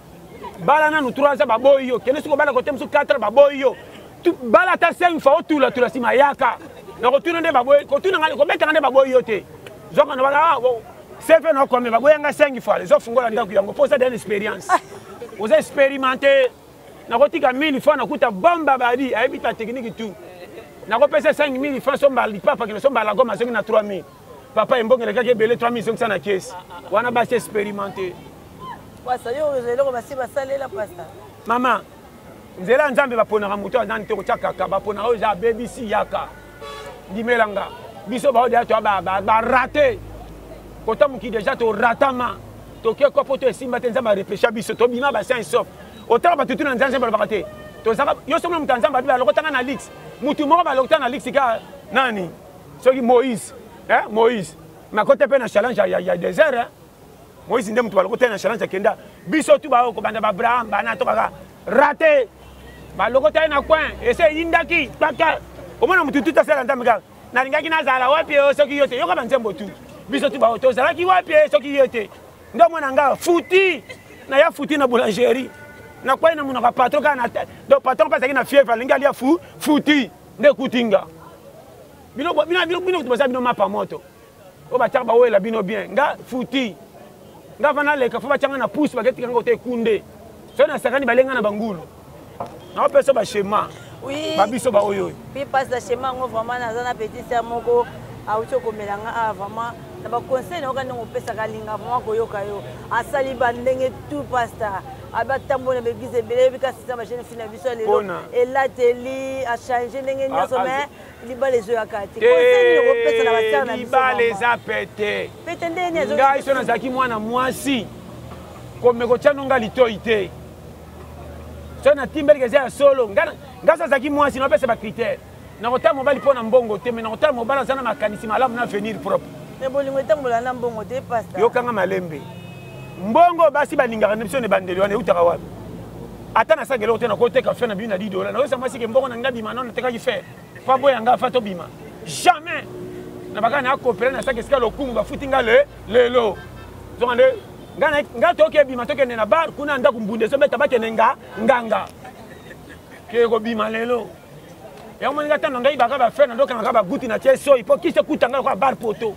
bala na nous 3 ans ba boyo kene siko bala ko tem su 4 ba boyo bala ta 5 fois tula sima yaka na ko tuna nde ba boyo ko tuna ngani ko beta ngane ba boyo te zo kana bala sefe no ko me ba boyo nga 5 fois zo fungola ndako yango posa de expérience vous expérimenté na ko tika 1000 fois na kuta bomba badi ayebita technique tout na ko pesa 5000 francs somba li papa que somba la goma na 3000 papa embongela kake belé 3000 500 na caisse wana ba expérimenté wasa yo zeloko basi basalela pasta mama nzela nzambe bapona ka muto azani te ko chakaka bapona o ja baby si yaka dimelanga biso ba odia to ba raté kota muki déjà to ratama to ke ko poto esimba te nzamba repêcha biso to bima ba saint sauf otala batutu na nzanze ba bakate to zaka yo somo mutanzamba bi ba lokotanga na lix mutu moko ba lokotanga na lix ka nani soki Moïse Moïse makote pe na challenge ya désert Moïse ndem tu ba lokotanga na challenge kenda biso tu ba ko banda ba Abraham bana to ka raté ba lokotanga na coin ese yindaki paka omona mutu tuta sala ndamika na lingaki na zala wapi soki yote yo ka banzembo tu biso tu ba to zala ki wapi soki yote ndo mwana nga futi na ya futi na boulangerie na kwa ina munaka patron kana do patron pasa kina fièvre linga lia futi nde kutinga bino tubaza bino mapa moto o ba taba wela bino bien nga futi nga vana leka fo ba tanga na pousse ba ketika ngote kunde so na sakani balenga na bangulu na peso ba schéma oui ba biso ba oyo puis passe da schéma ngo vraiment na zana petit sœur moko a ucho komelanga vraiment na ba conseil na okanda ngopesa kalinga vraiment koyoka yo asali bandenge tout pasta abatambola begize belebi kasi sa machine fina biso lelo elateli a changer ndenge nyoso mais liba les yeux akati conseil na kopesa na basara na biso liba les a pété pété ndenge nyoso ngai so nazaki mwana mwasi komeko tshano nga litoi te so na timbeleke za solo nga so zaki mwasi na pesa ba critère na kota mobali pona mbongo te mais na kota mobali sana makanisi malamu na avenir propre ne bolingo tambola na mbongo te pasta yo kanga malembe mbongo basi balingaka biso ne bandeli wana utaka wapi ata na sagelo te na kote ka fe na bi na $10 na yosa masike mbongo na ngabi manona teka ki fe pa boya nga fa to bima jamais na baka na coopérer na sake ska lokumu ba futinga lelo zongande nga toke bima toke na bar kuna nda kumbunde so beta bake nganga ke ko bima lelo ya moni ngata na ngai baka ba fe na ndoka ngaba guti na tie so ipo kise kutanga kwa bar poto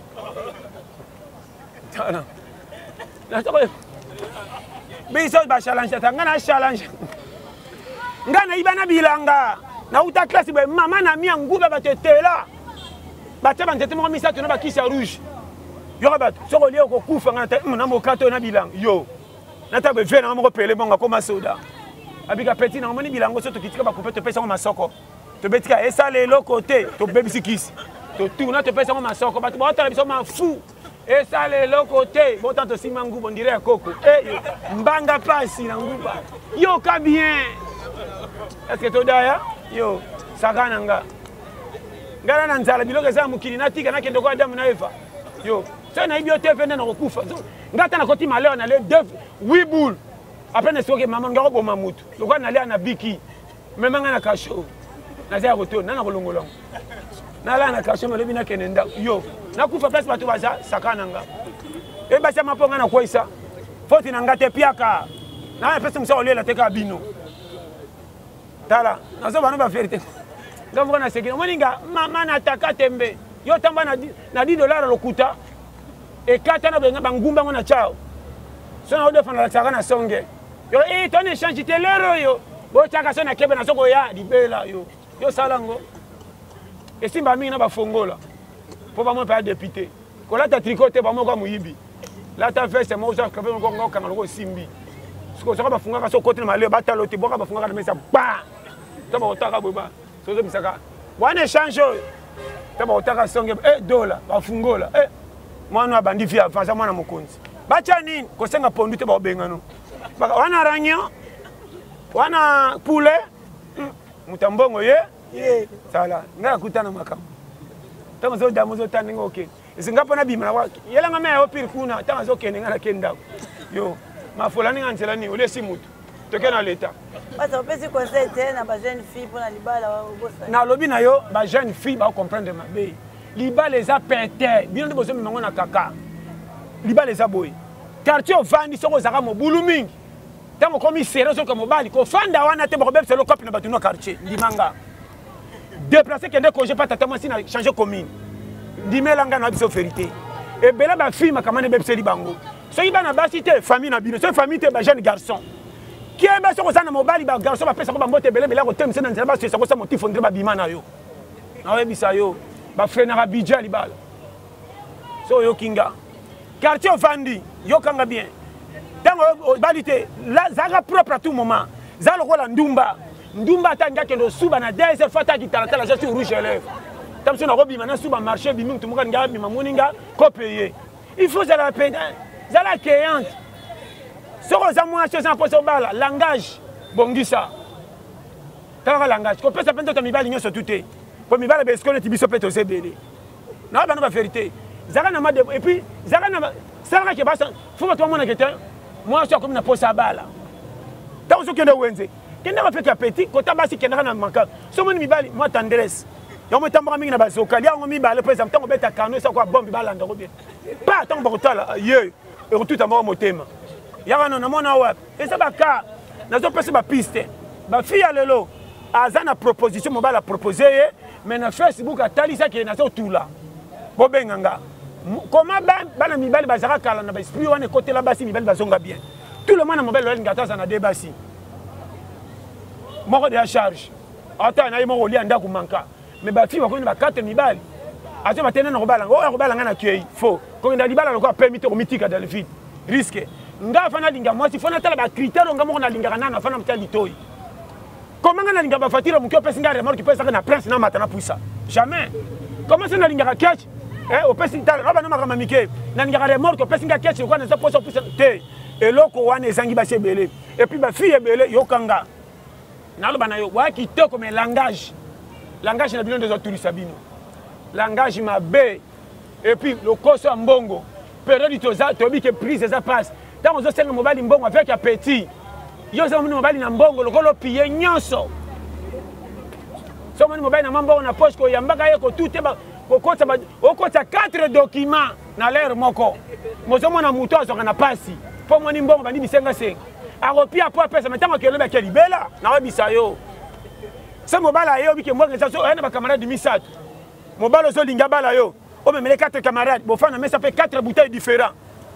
tana na to biso ba challenge tanga na challenge ngana ibana bilanga na uta classe be mama na mi nguba batetela bateba ntete mo misa to na bakisa rouge yo ba so ko lio ko kufa ngana na mo kato na bilanga yo na ta be ve na mo pele bonga koma soda abika petit na moni bilango so to kitika ba couper to pesa mo masoko to betika esa le lokote to bebisi kisi to tuna to pesa mo masoko ba to bota biso ma fou esa le lokote bon tanto sima nguba on dirait koko mbanga pasi na nguba yo ka bien est-ce que to daya yo sakana ngana na nzala biloke za mukili na tika na kendo kwa Adamu na Eva yo so na ibio te fende na kokufa ngata na koti maleo na le 8 boules après ne soke maman ngako boma mutu lokwa na le na biki même ngana kasho na za koto na kolongolong na la na kasho malobi na kenenda yo na kufa place batu baza sakana nga e basa maponga na koisa foti na ngate piaka na pesa msa olela teka bino tala nazo bana ba vérité ngavuna na sekino moninga mama na taka tembe yo tamba na $10 lokuta e kata na benga bangumba ngona chao so na ode fana la tsaka na songe yo ton échange te lero yo bo tsaka so na kebe na soko ya libela yo salango e simba mingi na bafongola po ba mo pa député ko la ta tricoté ba mo kwa muyibi la ta veste mo za kabe mo ko kanga loko simbi siko so ba funga ka so kote na male ba talo te bo ka ba funga ka mesa ba to ba otaka boba so zo misaka wana échange to ba otaka songe $1 ba fungola mwana abandi fi avanza mwana mokonzi bacha nini kosenga pondu te babengano wana ranya wana poulet mutambongo ye sala nga kutana makam tama zo damu zo taninga okay isingapo na bima wa yela ngame ya opir kuna tama zo kenenga na kenda yo mafola ninga ntela ni ole simutu toke na leta Parce que si conseil na ba jeune fille pour na libala wa bossa na lobi na yo ba jeune fille ba comprendre ma be libala les a pété bien de bozo mango na kaka libala les a boy quartier ovandi soko zaka mobulu mingi tango komi sere soko mobali ko fanda wana te ba bebse lo copine na batuno quartier limanga déplacer kende congé pas tata si na changer commune dimelanga na biso vérité et bela ba fille makamane bebse libango so iba na basi te famille na bino so famille te ba jeune garçon qui est bien sûr que ça na mobali ba garçon ba pesa ko ba mbote bele bela ko temse na nzela ba so ça motif ondre ba bima na yo na we bisa yo ba frena ba bidja libala so yo kinga quartier ovandi yo kanga bien tango balite la zaga propre à tout moment za lo la ndumba ndumba tanga kendo suba na des fois ta kitala la gestion rouge à lèvres tamso na robi mana suba marché bi mintu muka nga bi mamuninga ko payer il faut ça la peine ça la créante soko za moi chose en poso bala langage bongisa tanga langage ko pesa pento to mibali nyoso tuté ko mibali be skole ti biso peto sebele na ba na vérité zaka na made et puis zaka na sala ke basa faut pas toi mona que moi je suis comme na posa bala tant so kende wenze kende ba feka petit ko tabasi kende na manka so moni mibali moi tendresse yo mo tambara mingi na bazoka lia ngo mibali par exemple tant beta kano ça quoi bombe bala ndako bien pas tant ba kotala ye et tout à motema ya non na mona wa et ça ba ka na zo pese ba piste ba fia lelo azana proposition mo bala proposer mais na Facebook atali ça qui na so tout là bobenganga comment bana mibali bazaka kala na ba esprit wana côté là basi mibali bazonga bien tout le monde na mobile le ngata na debasi moko de la charge ata na yimo lia ndako manka mais ba fi ba ko ni ba 4 mibali azo ba tena na robala ngo robala ngana kiei fo ko nda libala lo ko permis to mitika dans le vide risque nga fana linga moi si fana tala ba critère nga mo na linga na fana mtali toy comment ngana linga ba fatira mukio pesa nga remorque pesa na prince na mata na puisa jamais comment ça na linga catch au pesi tala roba na makama mike na linga remorque pesa nga catch ko na ça poso puisa te eloko wana ezangi ba sebele et puis ba fille ebele yokanga na loba na yo wa kitoko mais langage na bino des autres sabino langage mabe et puis le koso mbongo période toza tobi que prise ça passe tant on zo mobali mbongo avec appétit yo zo mobali na mbongo lokolo piye nyonso so mobali na mbongo na poche ko yambaka yeko tout ba kokota ba okota 4 documents na l'air moko mozo mona muto azoka na pasi po moni mbongo bandi bisenga senga aropia po pesa metanga ke loba ke libela na wabisa yo sa mobala yo bike mbongo ça so ena ba camarade misatu mobalo zo linga bala yo o me 4 camarades bo fana mais ça fait 4 bouteilles différents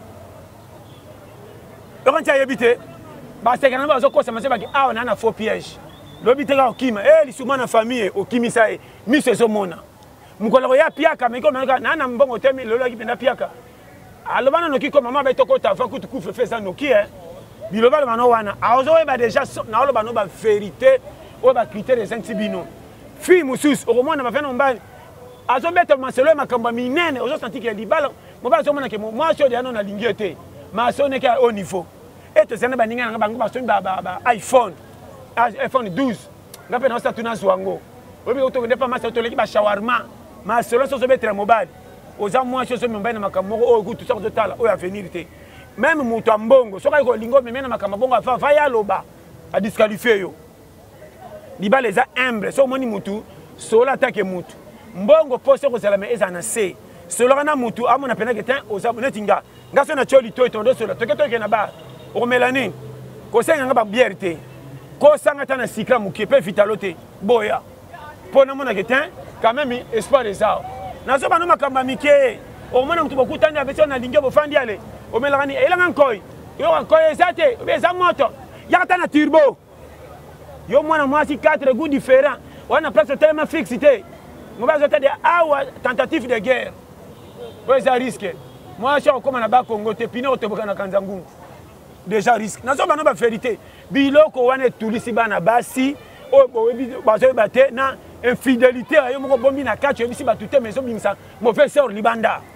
quand tu as habité ba c'est quand bazo ko ça mais ba ki ah on a faux piège lobité ka okima li souma na famille okimisa mi sezo mona mukolo ya piaka mais comme na mbongo temi lolo ki penda piaka alobana noki ko mama ba toko ta fa kutu kufe fait ça noki biloba mano wana azo ba déjà na loba no ba vérité o ba critère des intibino fi musus au moins na ba fait no mbali azo beta maselo makamba minene ozo senti que libala mo ba zo mona ke moi so de na lingete ma sonne ke au niveau et to zana baninga nga bango ba so ba iPhone 12 ngape na sta tuna zwango obi oto ndepa ma to leki ba shawarma ma selo so betre mobile oza moi so mbana makambo o kutu so tala o avenir te même mutu ambongo so ka ko lingo memena makambo bongo fa ya loba a disqualifier yo libala za humble so moni mutu so la attaque mutu mbongo pose ko zala me ezana se solo kana mutu amona pena ketin oza netinga ngaso na choli to itondo solo to keto ke na ba o melanin ko senga nga ba bière te ko sanga tana sikra muki pe vitalote boya pona mona ketin quand même espoir des arts na so bano makamba mike o mona mutu boku tanda beso na linge bo fandi ale o melani elanga nkoi yo nkoi ezate beza moto ya tana turbo yo mona mwasi 4 goûts différents wana place tellement fixité mo ba zota de awa tentative de guerre ouais ça risque moi je suis comme na ba Congo te pino to boka na kanzangu déjà risque na so bano ba vérité biloko wana tulisi bana basi o ba zo bate na infidélité ayo moko bombi na kacho bisi batute mais so bimisa mauvais sort libanda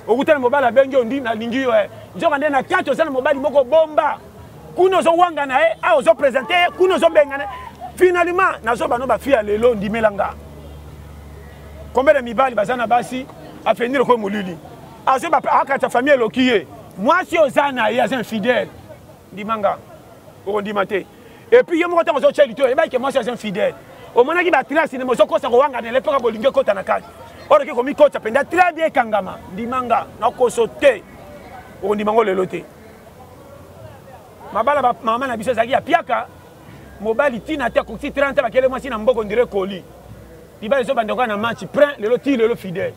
okutana mobali abengi ondi na lingi yo nzoka nde na kati osana mobali moko bomba kuna ozowanga na ye a ozopresente ye kuna ozobengana finalement nazoba no bafille ya lelo ndimelanga combien de mibali baza na basi afenir ko molili azoba akata famille eloki ye mwasi oza na ye aza infidèle ndimanga okondima te et puis ye moko ntango ozotya lito ebaki mwasi aza infidèle omonaki batrasi ne mozokosa kowanga na lepoka bolingi ekota na kati oroki komikota mpenza très bien ekangama ndimanga nakoso te okondimango lelo te mabala mama na biso ezalaki ya piaka mobali tina te akoki 30 bakele mwasi na mboko ndire koli libala ezobandekoka na match plein lelo ti lelo fidèle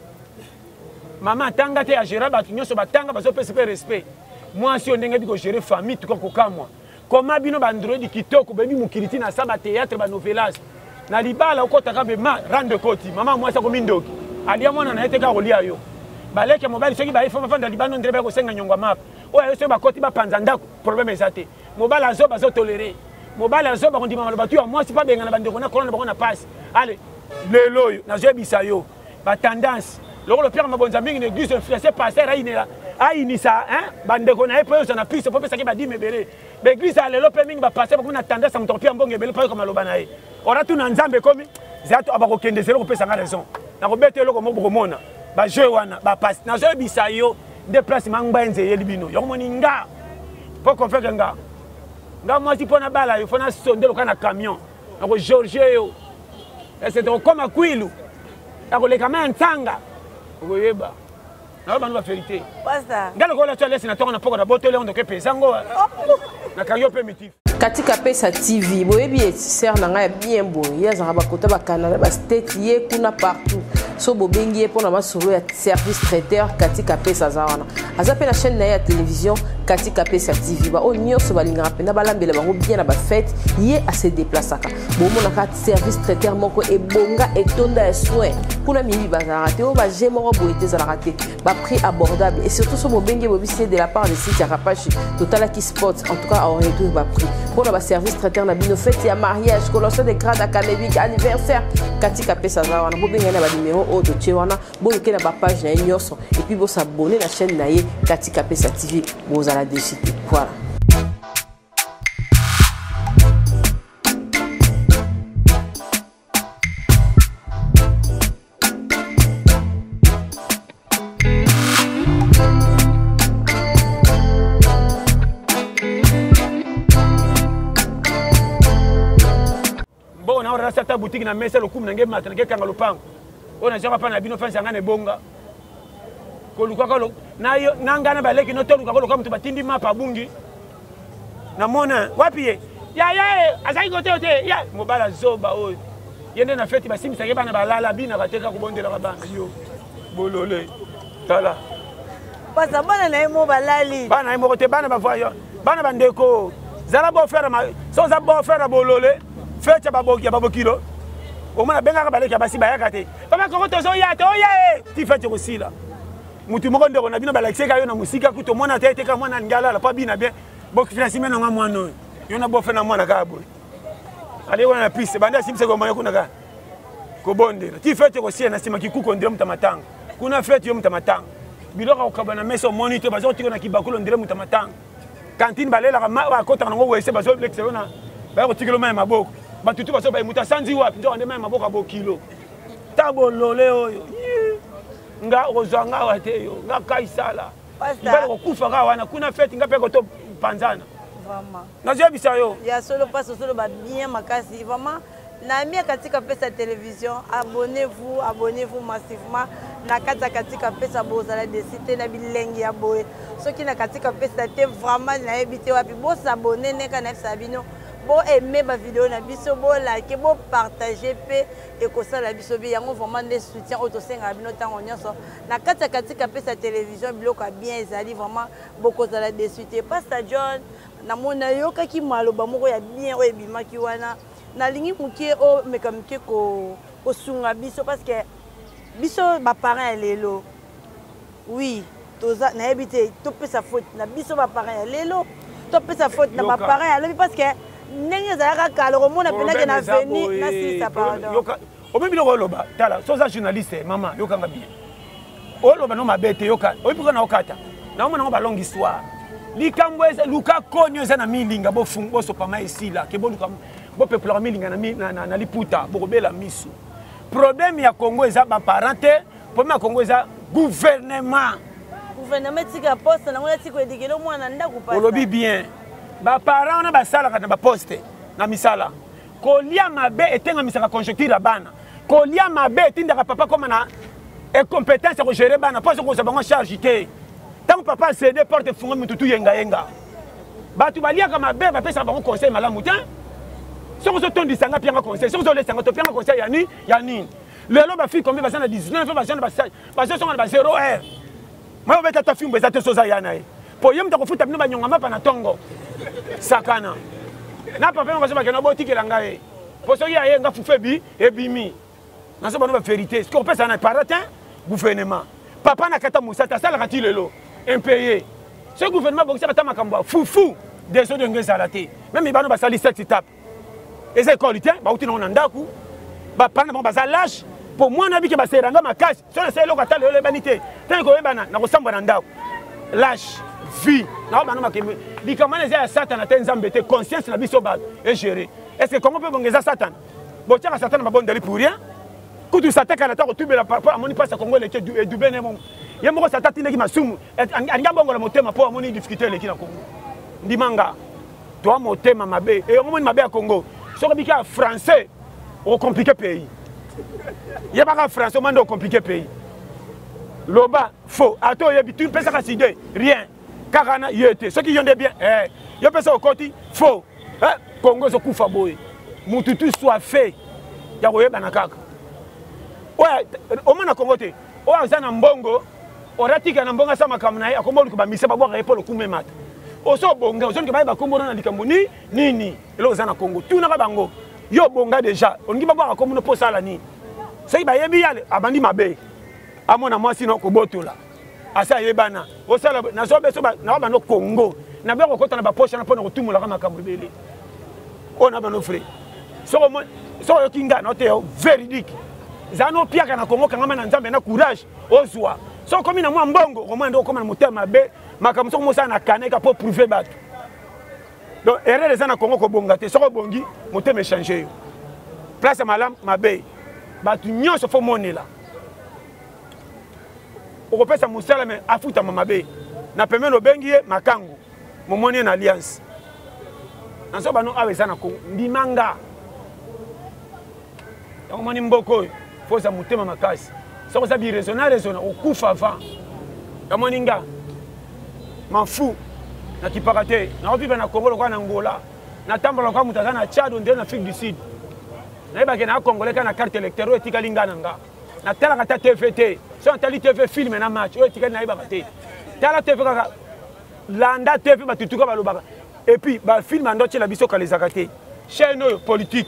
mama atanga te agéra bato nyonso batanga bazopesa mpe respect mwasi oyo ndenge bikogere famille tuka kokamwa koma bino bandroidi kitoko bebi mokili ti na sa batéâtre banovelas na libala okotaka mpe ma rande koti mama mwasi akomi ndoki alia mwana na ye te kaka kolia yo baleke mobali soki baye fafanda libanda ondire bakosenga nyongo mapa oyo ayo soki bakoti bapanza ndako problème eza te mobali azo bazotolere mobali azo bakondima maloba tu ya mwasi mpa bengana bandeko na kolona bango na pasi ale lelo oyo nazoyebisa yo batendance lokolo pierre mabonza mingi na église influencé pasteur ayinisa bandeko na ye mpo oyo oza na piste mpo opesaki badime ebele baeglise ya lelo mpe mingi bapasteur bakomi na tendance ya moto kopia mbongo ebele mpo oyoka maloba na ye ora tu na nzambe ekomi zato abakokende zelo kopesanga raison nakobeta eloko moko bokomona bajeu wana bapasi nazoyebisa yo nde place mangba enze eyeli bino yokomoni nga mpo konfeke nga mwasi mpo na bala yo fo na sonde loka na camion nakogeorge yo ese tokokoma kwilu nakoleka ma ya ntsanga okoyeba nayo bano baverité nga lokola tyo alesi na ntongo na poko na botole ondoke mpezango nakangi yo mpe mitif katika pesa tv boyebi eti ser na ngai ya bien boye ye azalaka bakota bacanada bastate ye kuna partout so bobengi ye mpona masolo ya service traiteur katika pesa aza wana aza mpe na chaîne na ye ya télévision katika pesa tv baoyo nyonso balingaka mpena balambela bango bien na bafete ye ase deplasaka bomonaka service traiteur moko ebonga etonda ya soin kuna miyibi bazalaka te oyo baje moko boye te ezalaka te baprix abordable et surtout so bobengi bobisi de la part de site ya rapache totalaki sport en tout cas aoretour baprix mpona baservice traiteur na bino fete ya mariage collation de grade académique anniversaire katika pesa aza wana bobengani na banimero oyo totie wana boyoke na bapage na ye nyonso epuis bosabone na chaîne na ye katika pesa tv bozala dessus te voilà. Sata boutique na mesa lokumu nange mata nange kanga lopango ona jaka pa na bino fansi ngane bonga ko lukaka lo na yo nangana baleki no to lukaka lokamu to batindi mapa bungi na mona wapi ye ya azai gote ote ya mobala zoba oyo yende na feti basimisa ke bana balala bina bateka ko bondela ka bana yo bolole tala pasa bana na mo balali bana mo kote bana bavoyo bana bandeko zala bo faire ma so za bo faire bolole fete baboki babokilo omona bengaka baleki basi bayaka te baba ko tozo ya te oya ti fete ko sila mutu moko ndeko na bino balakiseka yo na musika kuto mona te ka mwana ngala la pa bina bien bok financement nga mwana yo na bo fe na mwana ka boy ale wana piste banda simse ko mwana kuna ka ko bondela ti fete ko sila na sima kikuko ndire mutamatanga kuna fete yo mutamatanga biloko ko kabana meso monitor bazo tiko na kibakulo ndire mutamatanga kantine balela ka kota ngo wese bazo lekse na ba ko tikelo ma maboko batutu baso ba imuta sanzi wapi ndio ande ma maboko abo kilo tabolole oyo nga ozanga wate yo nga kaisala ibale ko kufa ka wana kuna fete nga pe ko to panzana vraiment nazo bisa yo ya solo pas solo ba bien makasi vraiment na mia katika pesa télévision abonnez-vous massivement na katika pesa bozala de cité na bilengi ya boye soki na katika pesa te vraiment na ebité wapi bo s'abonner neka na sabino bo aimer ba vidéo na biso bo like bo partager pe et ko ça la biso bi yango vraiment des soutien auto senga bino tango nyonso na katika pesa télévision biloko bien ezali vraiment boko za la dessuité Pastor John na mona yoka ki maloba moko ya bien o ebimaki wana na lingi mukie o mekamike ko sunga biso parce que biso ba parents lelo oui toza na ebité to pesa faute na biso ba parents lelo to pesa faute na ba parents lelo parce que ndenge zalaka kala komona penake na veni na sisa pardon omebi loko loba tala soza journaliste mama yokanga bien oloba no mabete yoka oyipika na okata na omona ba longue histoire likambo eza luka konyo eza na milinga bo sopama esila ke boluka bo peuple milinga na liputa bokobela misu problème ya Congo eza ba parenté problème ya Congo eza gouvernement tika poste na ngona tiko edikelo mwana ndako pasa olobi bien ba parents na basala kana ba poste na misala kolia mabe etenga misaka conjoncture bana kolia mabe tindaka papa comme na incompétence à gérer bana parce que ça va charge té tant papa cédé porte funga mututu yenga batu balia kama mabe ba pesa ba conseil malamu te soko so tondi sanga pianga conseil soko so le sanga to pianga conseil yani lelo ba fi combien ba sana 19 ba sana ba so ba 0 heure moi obeta ta fi mbeza te soza yana e po yem ta ko futa bino ba nyonga mapa na tongo sakana na papa ngo so ba kena botikela ngae po so ya yenga fufebi ebimi na so ba no ba vérité ce qu'on peut ça na paratin gouvernement papa na kata musata sala kati lelo impayé ce gouvernement bokisa kata makambo fufu des autres ngezalate même ibano ba sali cette étape et c'est qualité ba uti na ndaku ba pana ba za lâche pour moi na biki ba seranga makasi so na selo kata lelo banité tant ko yebana na ko samba na ndaku lâche vie na ba no makembe likamana za satan na tenzambe te conscience na biso ba et gérer est-ce que comment peut bongeza satan botia satan ba bondali pour rien kutu sataka na ta ko tubela par amoni pasa Congo le du benemo yemoko satati ndeki masumu anga bongo la motema po amoni difficulté le ki na Congo ndimanga toi motema mabe et omoni mabe ya Congo so ko bika français au compliqué pays yebaka français mando au compliqué pays loba faux ato yebitu pesa ka sidé rien kakana yete ceux qui yonde bien yo pesa au koti faux Congo so kufa boy mututu soit fait ya koyeba na kaka ouais omona Congo te o azana mbongo oratika na mbonga sama kamna ya kombo lukuba mise ba bwa repolo kumemata oso bonga ozo ngiba ba kombo na likambo nini elo azana Congo tuna ka bango yo bonga déjà ongi ba bwa kombo no posala ni sei ba yebi yale abandi mabe amona mwasi no kobotola asa yebana osala na so beso ba na ba no Congo na be ko kota na ba poche na pona ko tumula ka makambo bele ona ba no frère so yo kinga no te véridique zano piaka na Congo kangama na nzambe na courage ozwa so komi na mwa mbongo koma ndo koma na motema be makamso ko mosana kaneka pour prouver bato donc erreur les na Congo ko bonga te so ko bongi motema changer yo place malam mabe bato nyonso fo monela o pesa musala me afuta mabe na pemeno bengi makangu momoni na alliance na so bano aweza na Congo ndimanga donc moni mboko faut ça mutema makasi so ko sabi raisonner okufa avant ya moninga m'en fous na kipakate na opiba na Congo lokwa na Angola na tambola kwa mutaza na Tchad on na Afrique du Sud na iba ke na Congolais kana carte électeur etika lingana nga na tala kata TVT so antali TV film na match etika na iba kate tala TV kaka landa TV batutuka balobaka et puis ba film ando tshela biso kalezaka te chaîne politique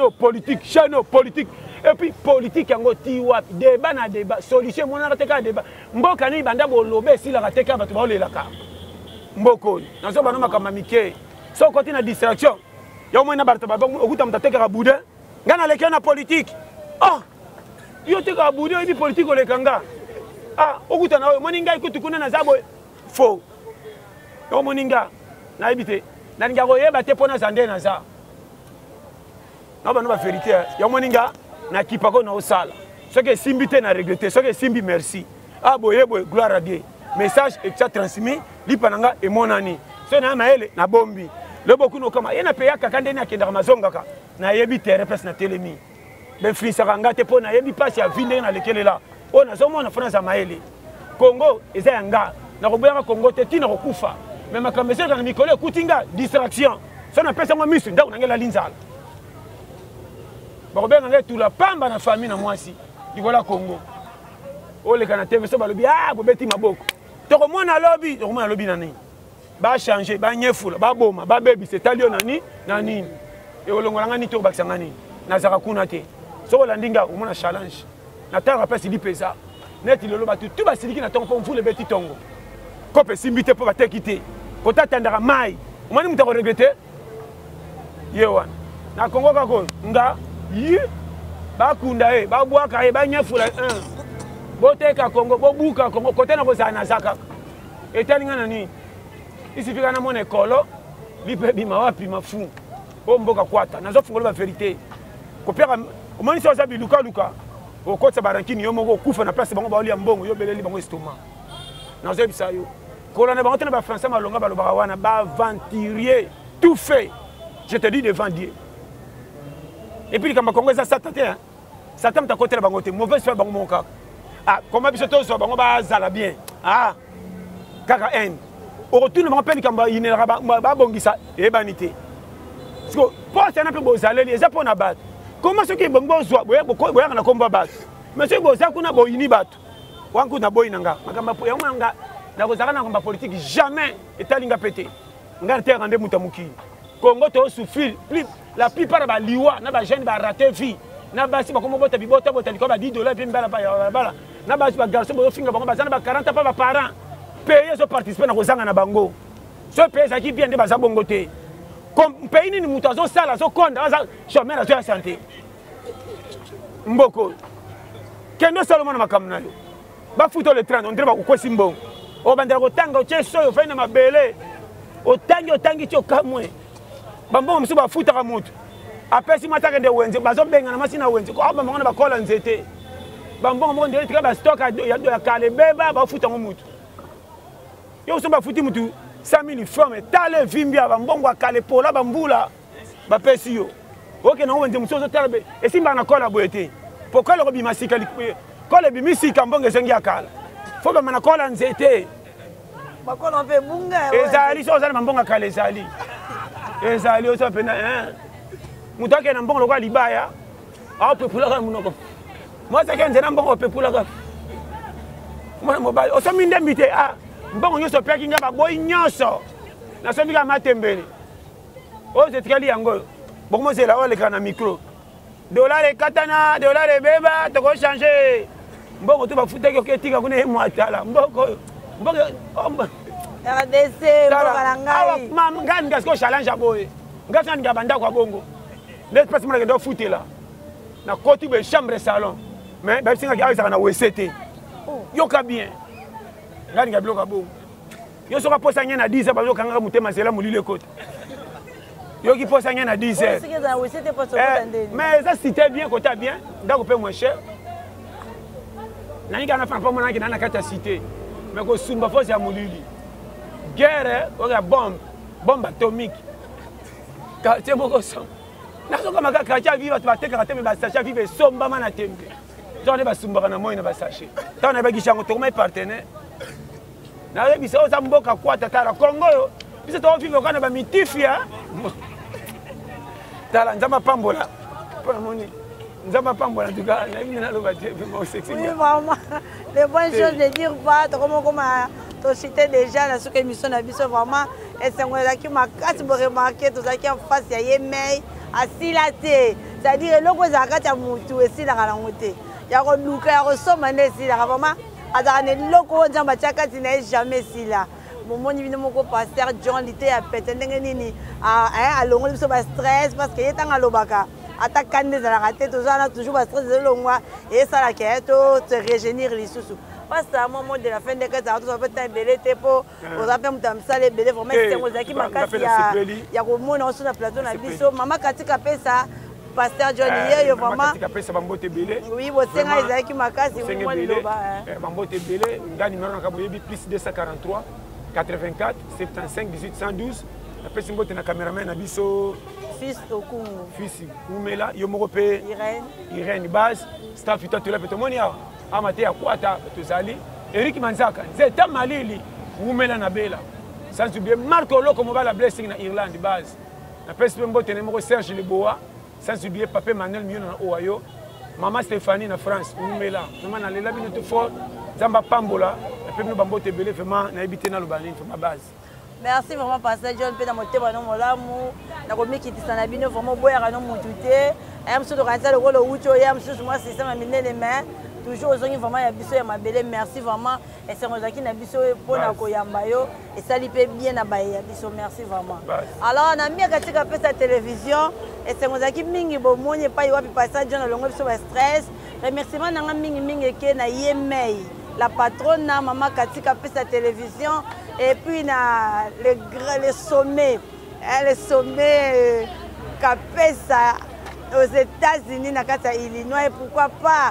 et puis politique yango tiwa débat na débat solution mona rateka débat mboka ni banda bolobe si la rateka batu baolelaka mboko nazo bana makama mike so côté na distraction ya mona barta baba okuta mtateka ka buda ngana leke na politique yo teka buda ibi politique olekanga okuta na moninga ikutu kuna na zabo faux yo moninga na ibite na ngako yeba te pona zande na za na bana ba vérité ya moninga na kipako na osala ce que simbi te na regretter ce que simbi merci boye gloire à Dieu message et transmis lipananga et monani so na maele na bombi le boku no kama yena pe yaka kande na kenda mazonga ka na yebi terre presse na telemi ben frisa kanga te pona yebi passe ya vinde na lekele la na zo mona France maele Congo eza yanga na koboya Congo te tina kokufa mais makambese kana mikolo kutinga distraction so na pesa mo misu ndako ngela linzala bakobenga ngai tula pamba na famille na mwasi dikola Congo oleka na TV so balobi bobeti maboko toko mona lobi nani ba changer ba nyefula ba boma ba bebi c'est talio nani e olongola ngani to bakisa ngani na zaka kuna te so olandinga omona challenge na tala pesi li pesa neti lolo batu tu ba siliki na tongo po mfule beti tongo kope simbite po batekite kota tandaka mai omani mutako regretter yewan na Congo kako nga bakunda ba bwaka ba nyefula boteka Congo bobuka Congo côté na bozana na zaka etalinga nani isifika na mona ekolo lipe bima wapi mafu o mboka kwata nazo fungola ba vérité kopera omoni so za biluka luka okotsa barankini yo moko kufa na place bango baolia mbongo yo beleli bango estomac nazo bisa yo kolana bango tena ba français malonga baloba wana ba aventurier tout fait je te dis devant Dieu et puis comme Congo ça Satan hein Satan ta côté la bango te mauvaise fait bango mon kaka ah comment biso to so bango ba zala bien ah kaka haine au retour de mon père kamba inera ba bongisa e banité parce que pour ça na pe bozaleli eza pour na bat comment ce qui bongo zwa boya na komba bat mais ce boza kuna boyini bato wangu na boy nanga makamba po yango nga na kozaka na komba politique jamais etalinga pété nga te rendre mutamuki Congo to souffrir la plupart ba liwa na ba jeune ba rater vie na basi ba komo bota bibota bota liko ba $10 puis mbala ba bala na basi ba garçon bo finga bango bazana ba 40 pas ba parents payer so participer na kozanga na bango so payer ça qui bien de baza bongo te comme pays ni mutu azo sala zo konda aza chômeur azo ya santé mboko kendo Salomon na makamna yo ba futo le 30 on dirait ba ko simbo o bandela ko tanga o cheso yo fena mabele o tangi ti o kamwe bambo msu ba futa ka mutu apesi mataka de wenze bazo benga na masina wenze ko aba mangona ba kola nzete bambo mo ndele tika ba stock ya kale beba ba futa ngo mutu yo so ba futi mutu 100 000 francs tale vimbia bambongo akale pola bambula ba pesi yo oke na wenze msozo tale e simba na kola boete pourquoi le robi masika kola bi misika mbongo esengi akala fo ba mana kola nzete ba kola mpe bunga ezali so zali bambongo akale ezali oso pena hein mutake na mbongo lokwa libaya a pepula ka munoko moi ça kenze na mbongo pepula ka mwana mobile oso minde mbite a mbongo nyoso pe kinga ba boy nyoso na so mika matembele o se tikali yango bomo zela ole kana micro dollar katana dollar beba to ko changer mbongo to ba futeke ko tika kuna mwatala mbongo RDC bokalangai mam ngani ngasko challenge aboye ngasa nga banda kwa bongo l'espace mona do fouter là na côté be chambre salon mais ba singa ka ça na WCT yoka bien ngani nga bloka bongo yo soka posa nya na 10 ba yo kanga mutema zela mulile côté yo ki posa nya na 10 mais ça c'était bien côté bien ndako pe moins cher nani kana fa pa mona ki na kata cité mais ko sumba force ya mulili guerre oka bombe atomique quartier moko son nasoka maka quartier viva tu bateka kate me ba sachet vive somba mana tembe zone ba sumbaka na moyo na ba sachet tana ba gishango to mai partenaire na le biso za mboka kwata tala Congo yo biso to vive kana ba mitifia tala nzama pambola pour moni nzama pambola duka na bina lo ba tembe mo sexy oui maman les bonnes choses de dire pas comment cité déjà dans ce émission na biso vraiment et c'est moi qui m'a quand vous remarquer tout ça qui en face ya yemei asilate c'est-à-dire loko za kati ya mutu esila kana ngote ya ko luka ya ko soma ne sila vraiment azane loko nzamba chakati na jamais sila momoni bino moko pasteur John lité ya pete ndenge nini alongoli biso ba stress parce que yetanga lobaka atakande za la raté tout ça toujours ba stress de longwa et ça la keto te régénérer les sous parce à un moment de la fin de ça tout ça fait un belé tepo on a fait mutamsa les belé vraiment c'est moi qui m'a cassé ya ko mona sur la plateau na biso mama katika pesa pasteur John hier vraiment katika pesa bambote belé oui bo senga ezaki makasi mo liloba bambote belé nga numéro na kaboyebi plus 243 84 75 18 112 la pesa mbote na cameraman na biso fils okungu fils umela yo moko pe Irène base staff itato la peto monia amate ya kwata tozali Eric Manzaka zeta malili umela na bela sans oublier Marco Loko mobile blessing na Irlande base na pesa mbote na moko Serge Leboa sans oublier papa Manuel Miono na Ohio mama Stéphanie na France umela vraiment na lela bino tout fort zamba pambola et puis nous bambote belé vraiment na habité na lobani vraiment base. Merci vraiment pasteur John pe na motema no molamu na komikitisa na bino vraiment boyaka no mutute amso do kanisa le rolo ucho ya amso moi système a miné les mains toujours aux gens vraiment ya biso ya mabele merci vraiment et c'est ngozaki na biso pona ko yamba yo et ça li pe bien na ba ya biso merci vraiment. Alors na mia katika pesa télévision et c'est ngozaki mingi bo monye pa wapi pasteur John longo biso ba stress remerciement nanga mingi ke na Yemei, la patronne na maman Katika Pesa Télévision et puis na les sommets, les sommets Kapesa aux États-Unis na kata Illinois et pourquoi pas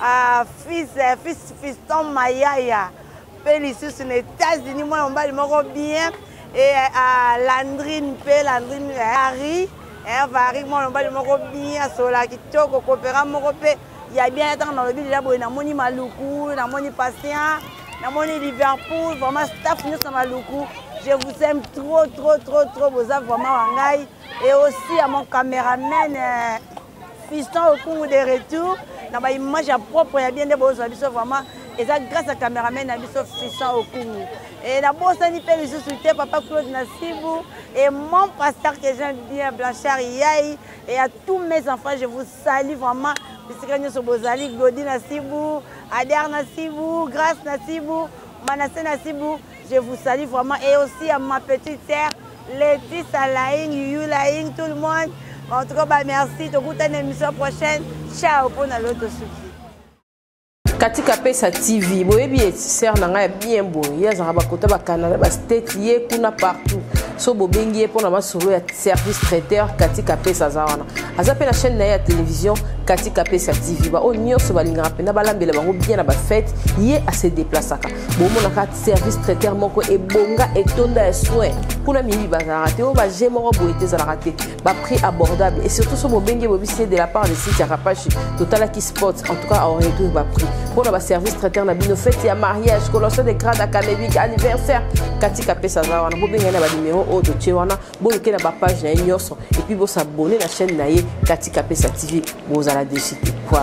fiston Mayaya Pélissus aux États-Unis moi on va le bien et à Landrine Harry Harry moi on va le bien sur la kitoko coopéra morope il y a bien temps dans le but là na moni Maluku na moni Patient na moni Liverpool vraiment staff nous na Maluku je vous aime trop vous avez vraiment wangai et aussi à mon caméraman Fiston au Congo de retour na ba image propre il y a bien des beaux vraiment et ça grâce à caméraman na biso Fiston au Congo et la bosse ni fait les souhaiter papa Claude Nassibou et mon pasteur que j'aime bien Blanchard Yaï et à tous mes enfants je vous salue vraiment puisque nous sommes Bozali Godi Nassibou Adair Nassibou Grâce Nassibou Manassé Nassibou je vous salue vraiment et aussi à ma petite sœur Laetitia Laing, Yu Laing, tout le monde. En tout cas, bah, merci. Donc, une émission prochaine. Ciao pour l'autre souci. Katika Pesa TV, boye bien, sœur nanga bien bon. Ya zanga kota ba Canada, ba state ye kuna partout. So bobengi pour na masolo ya service traiteur Katika Pesa zawana. Azape la chaîne na ya télévision Katika Pesa TV. Ba onyo so balinga pena balambela bango bien na ba fête, ye a se déplaçaka. Bomo na service traiteur moko e bonga et tonda ya soin. Kuna mibi bazarate o ba jemoro boete zarate. Ba prix abordable et surtout so bobengi bobisi de la part de site Rapachi Total qui Sports en tout cas on retrouve ba prix. Pour le service traiteur na bino fête ya mariage colossal de grade académique anniversaire Katika Pesa zawana bobenga na ba numéro o de Chewana boke na ba page na nyoso et puis bo s'abonner la chaîne na ye Katika Pesa TV bo za la déciter voilà.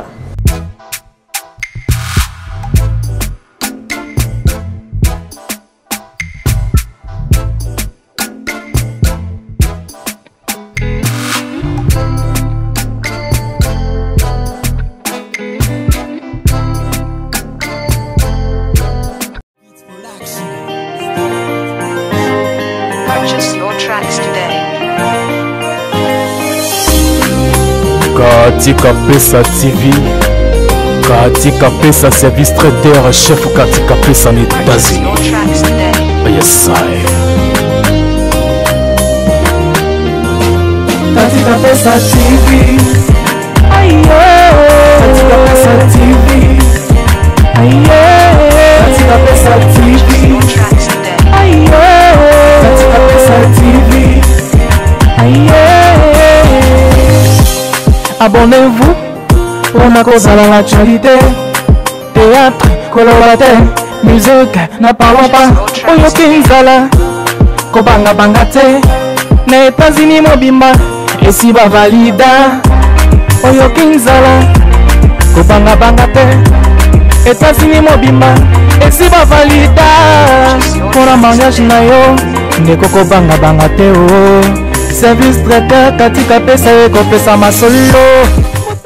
Katika Pesa TV, Katika Pesa service traiteur chef Katika Pesa en États-Unis. Yes, I. Katika Pesa TV, ayo. Katika Pesa TV, ayo. Katika Pesa TV, ayo. Katika Pesa TV, ayo. Abonnez-vous pour ma cause à l'actualité. Théâtre, colorataire, musique, n'en parlons pas. Oyo Kinzala, Kobanga Bangate, na États-Unis Mobimba, et si ba valida. Oyo Kinzala, Kobanga Bangate, États-Unis Mobimba, et si ba valida. Pour la mariage na yo, ndeko Kobanga Bangate oh. Service traiteur Katika Pesa eko pesa masolo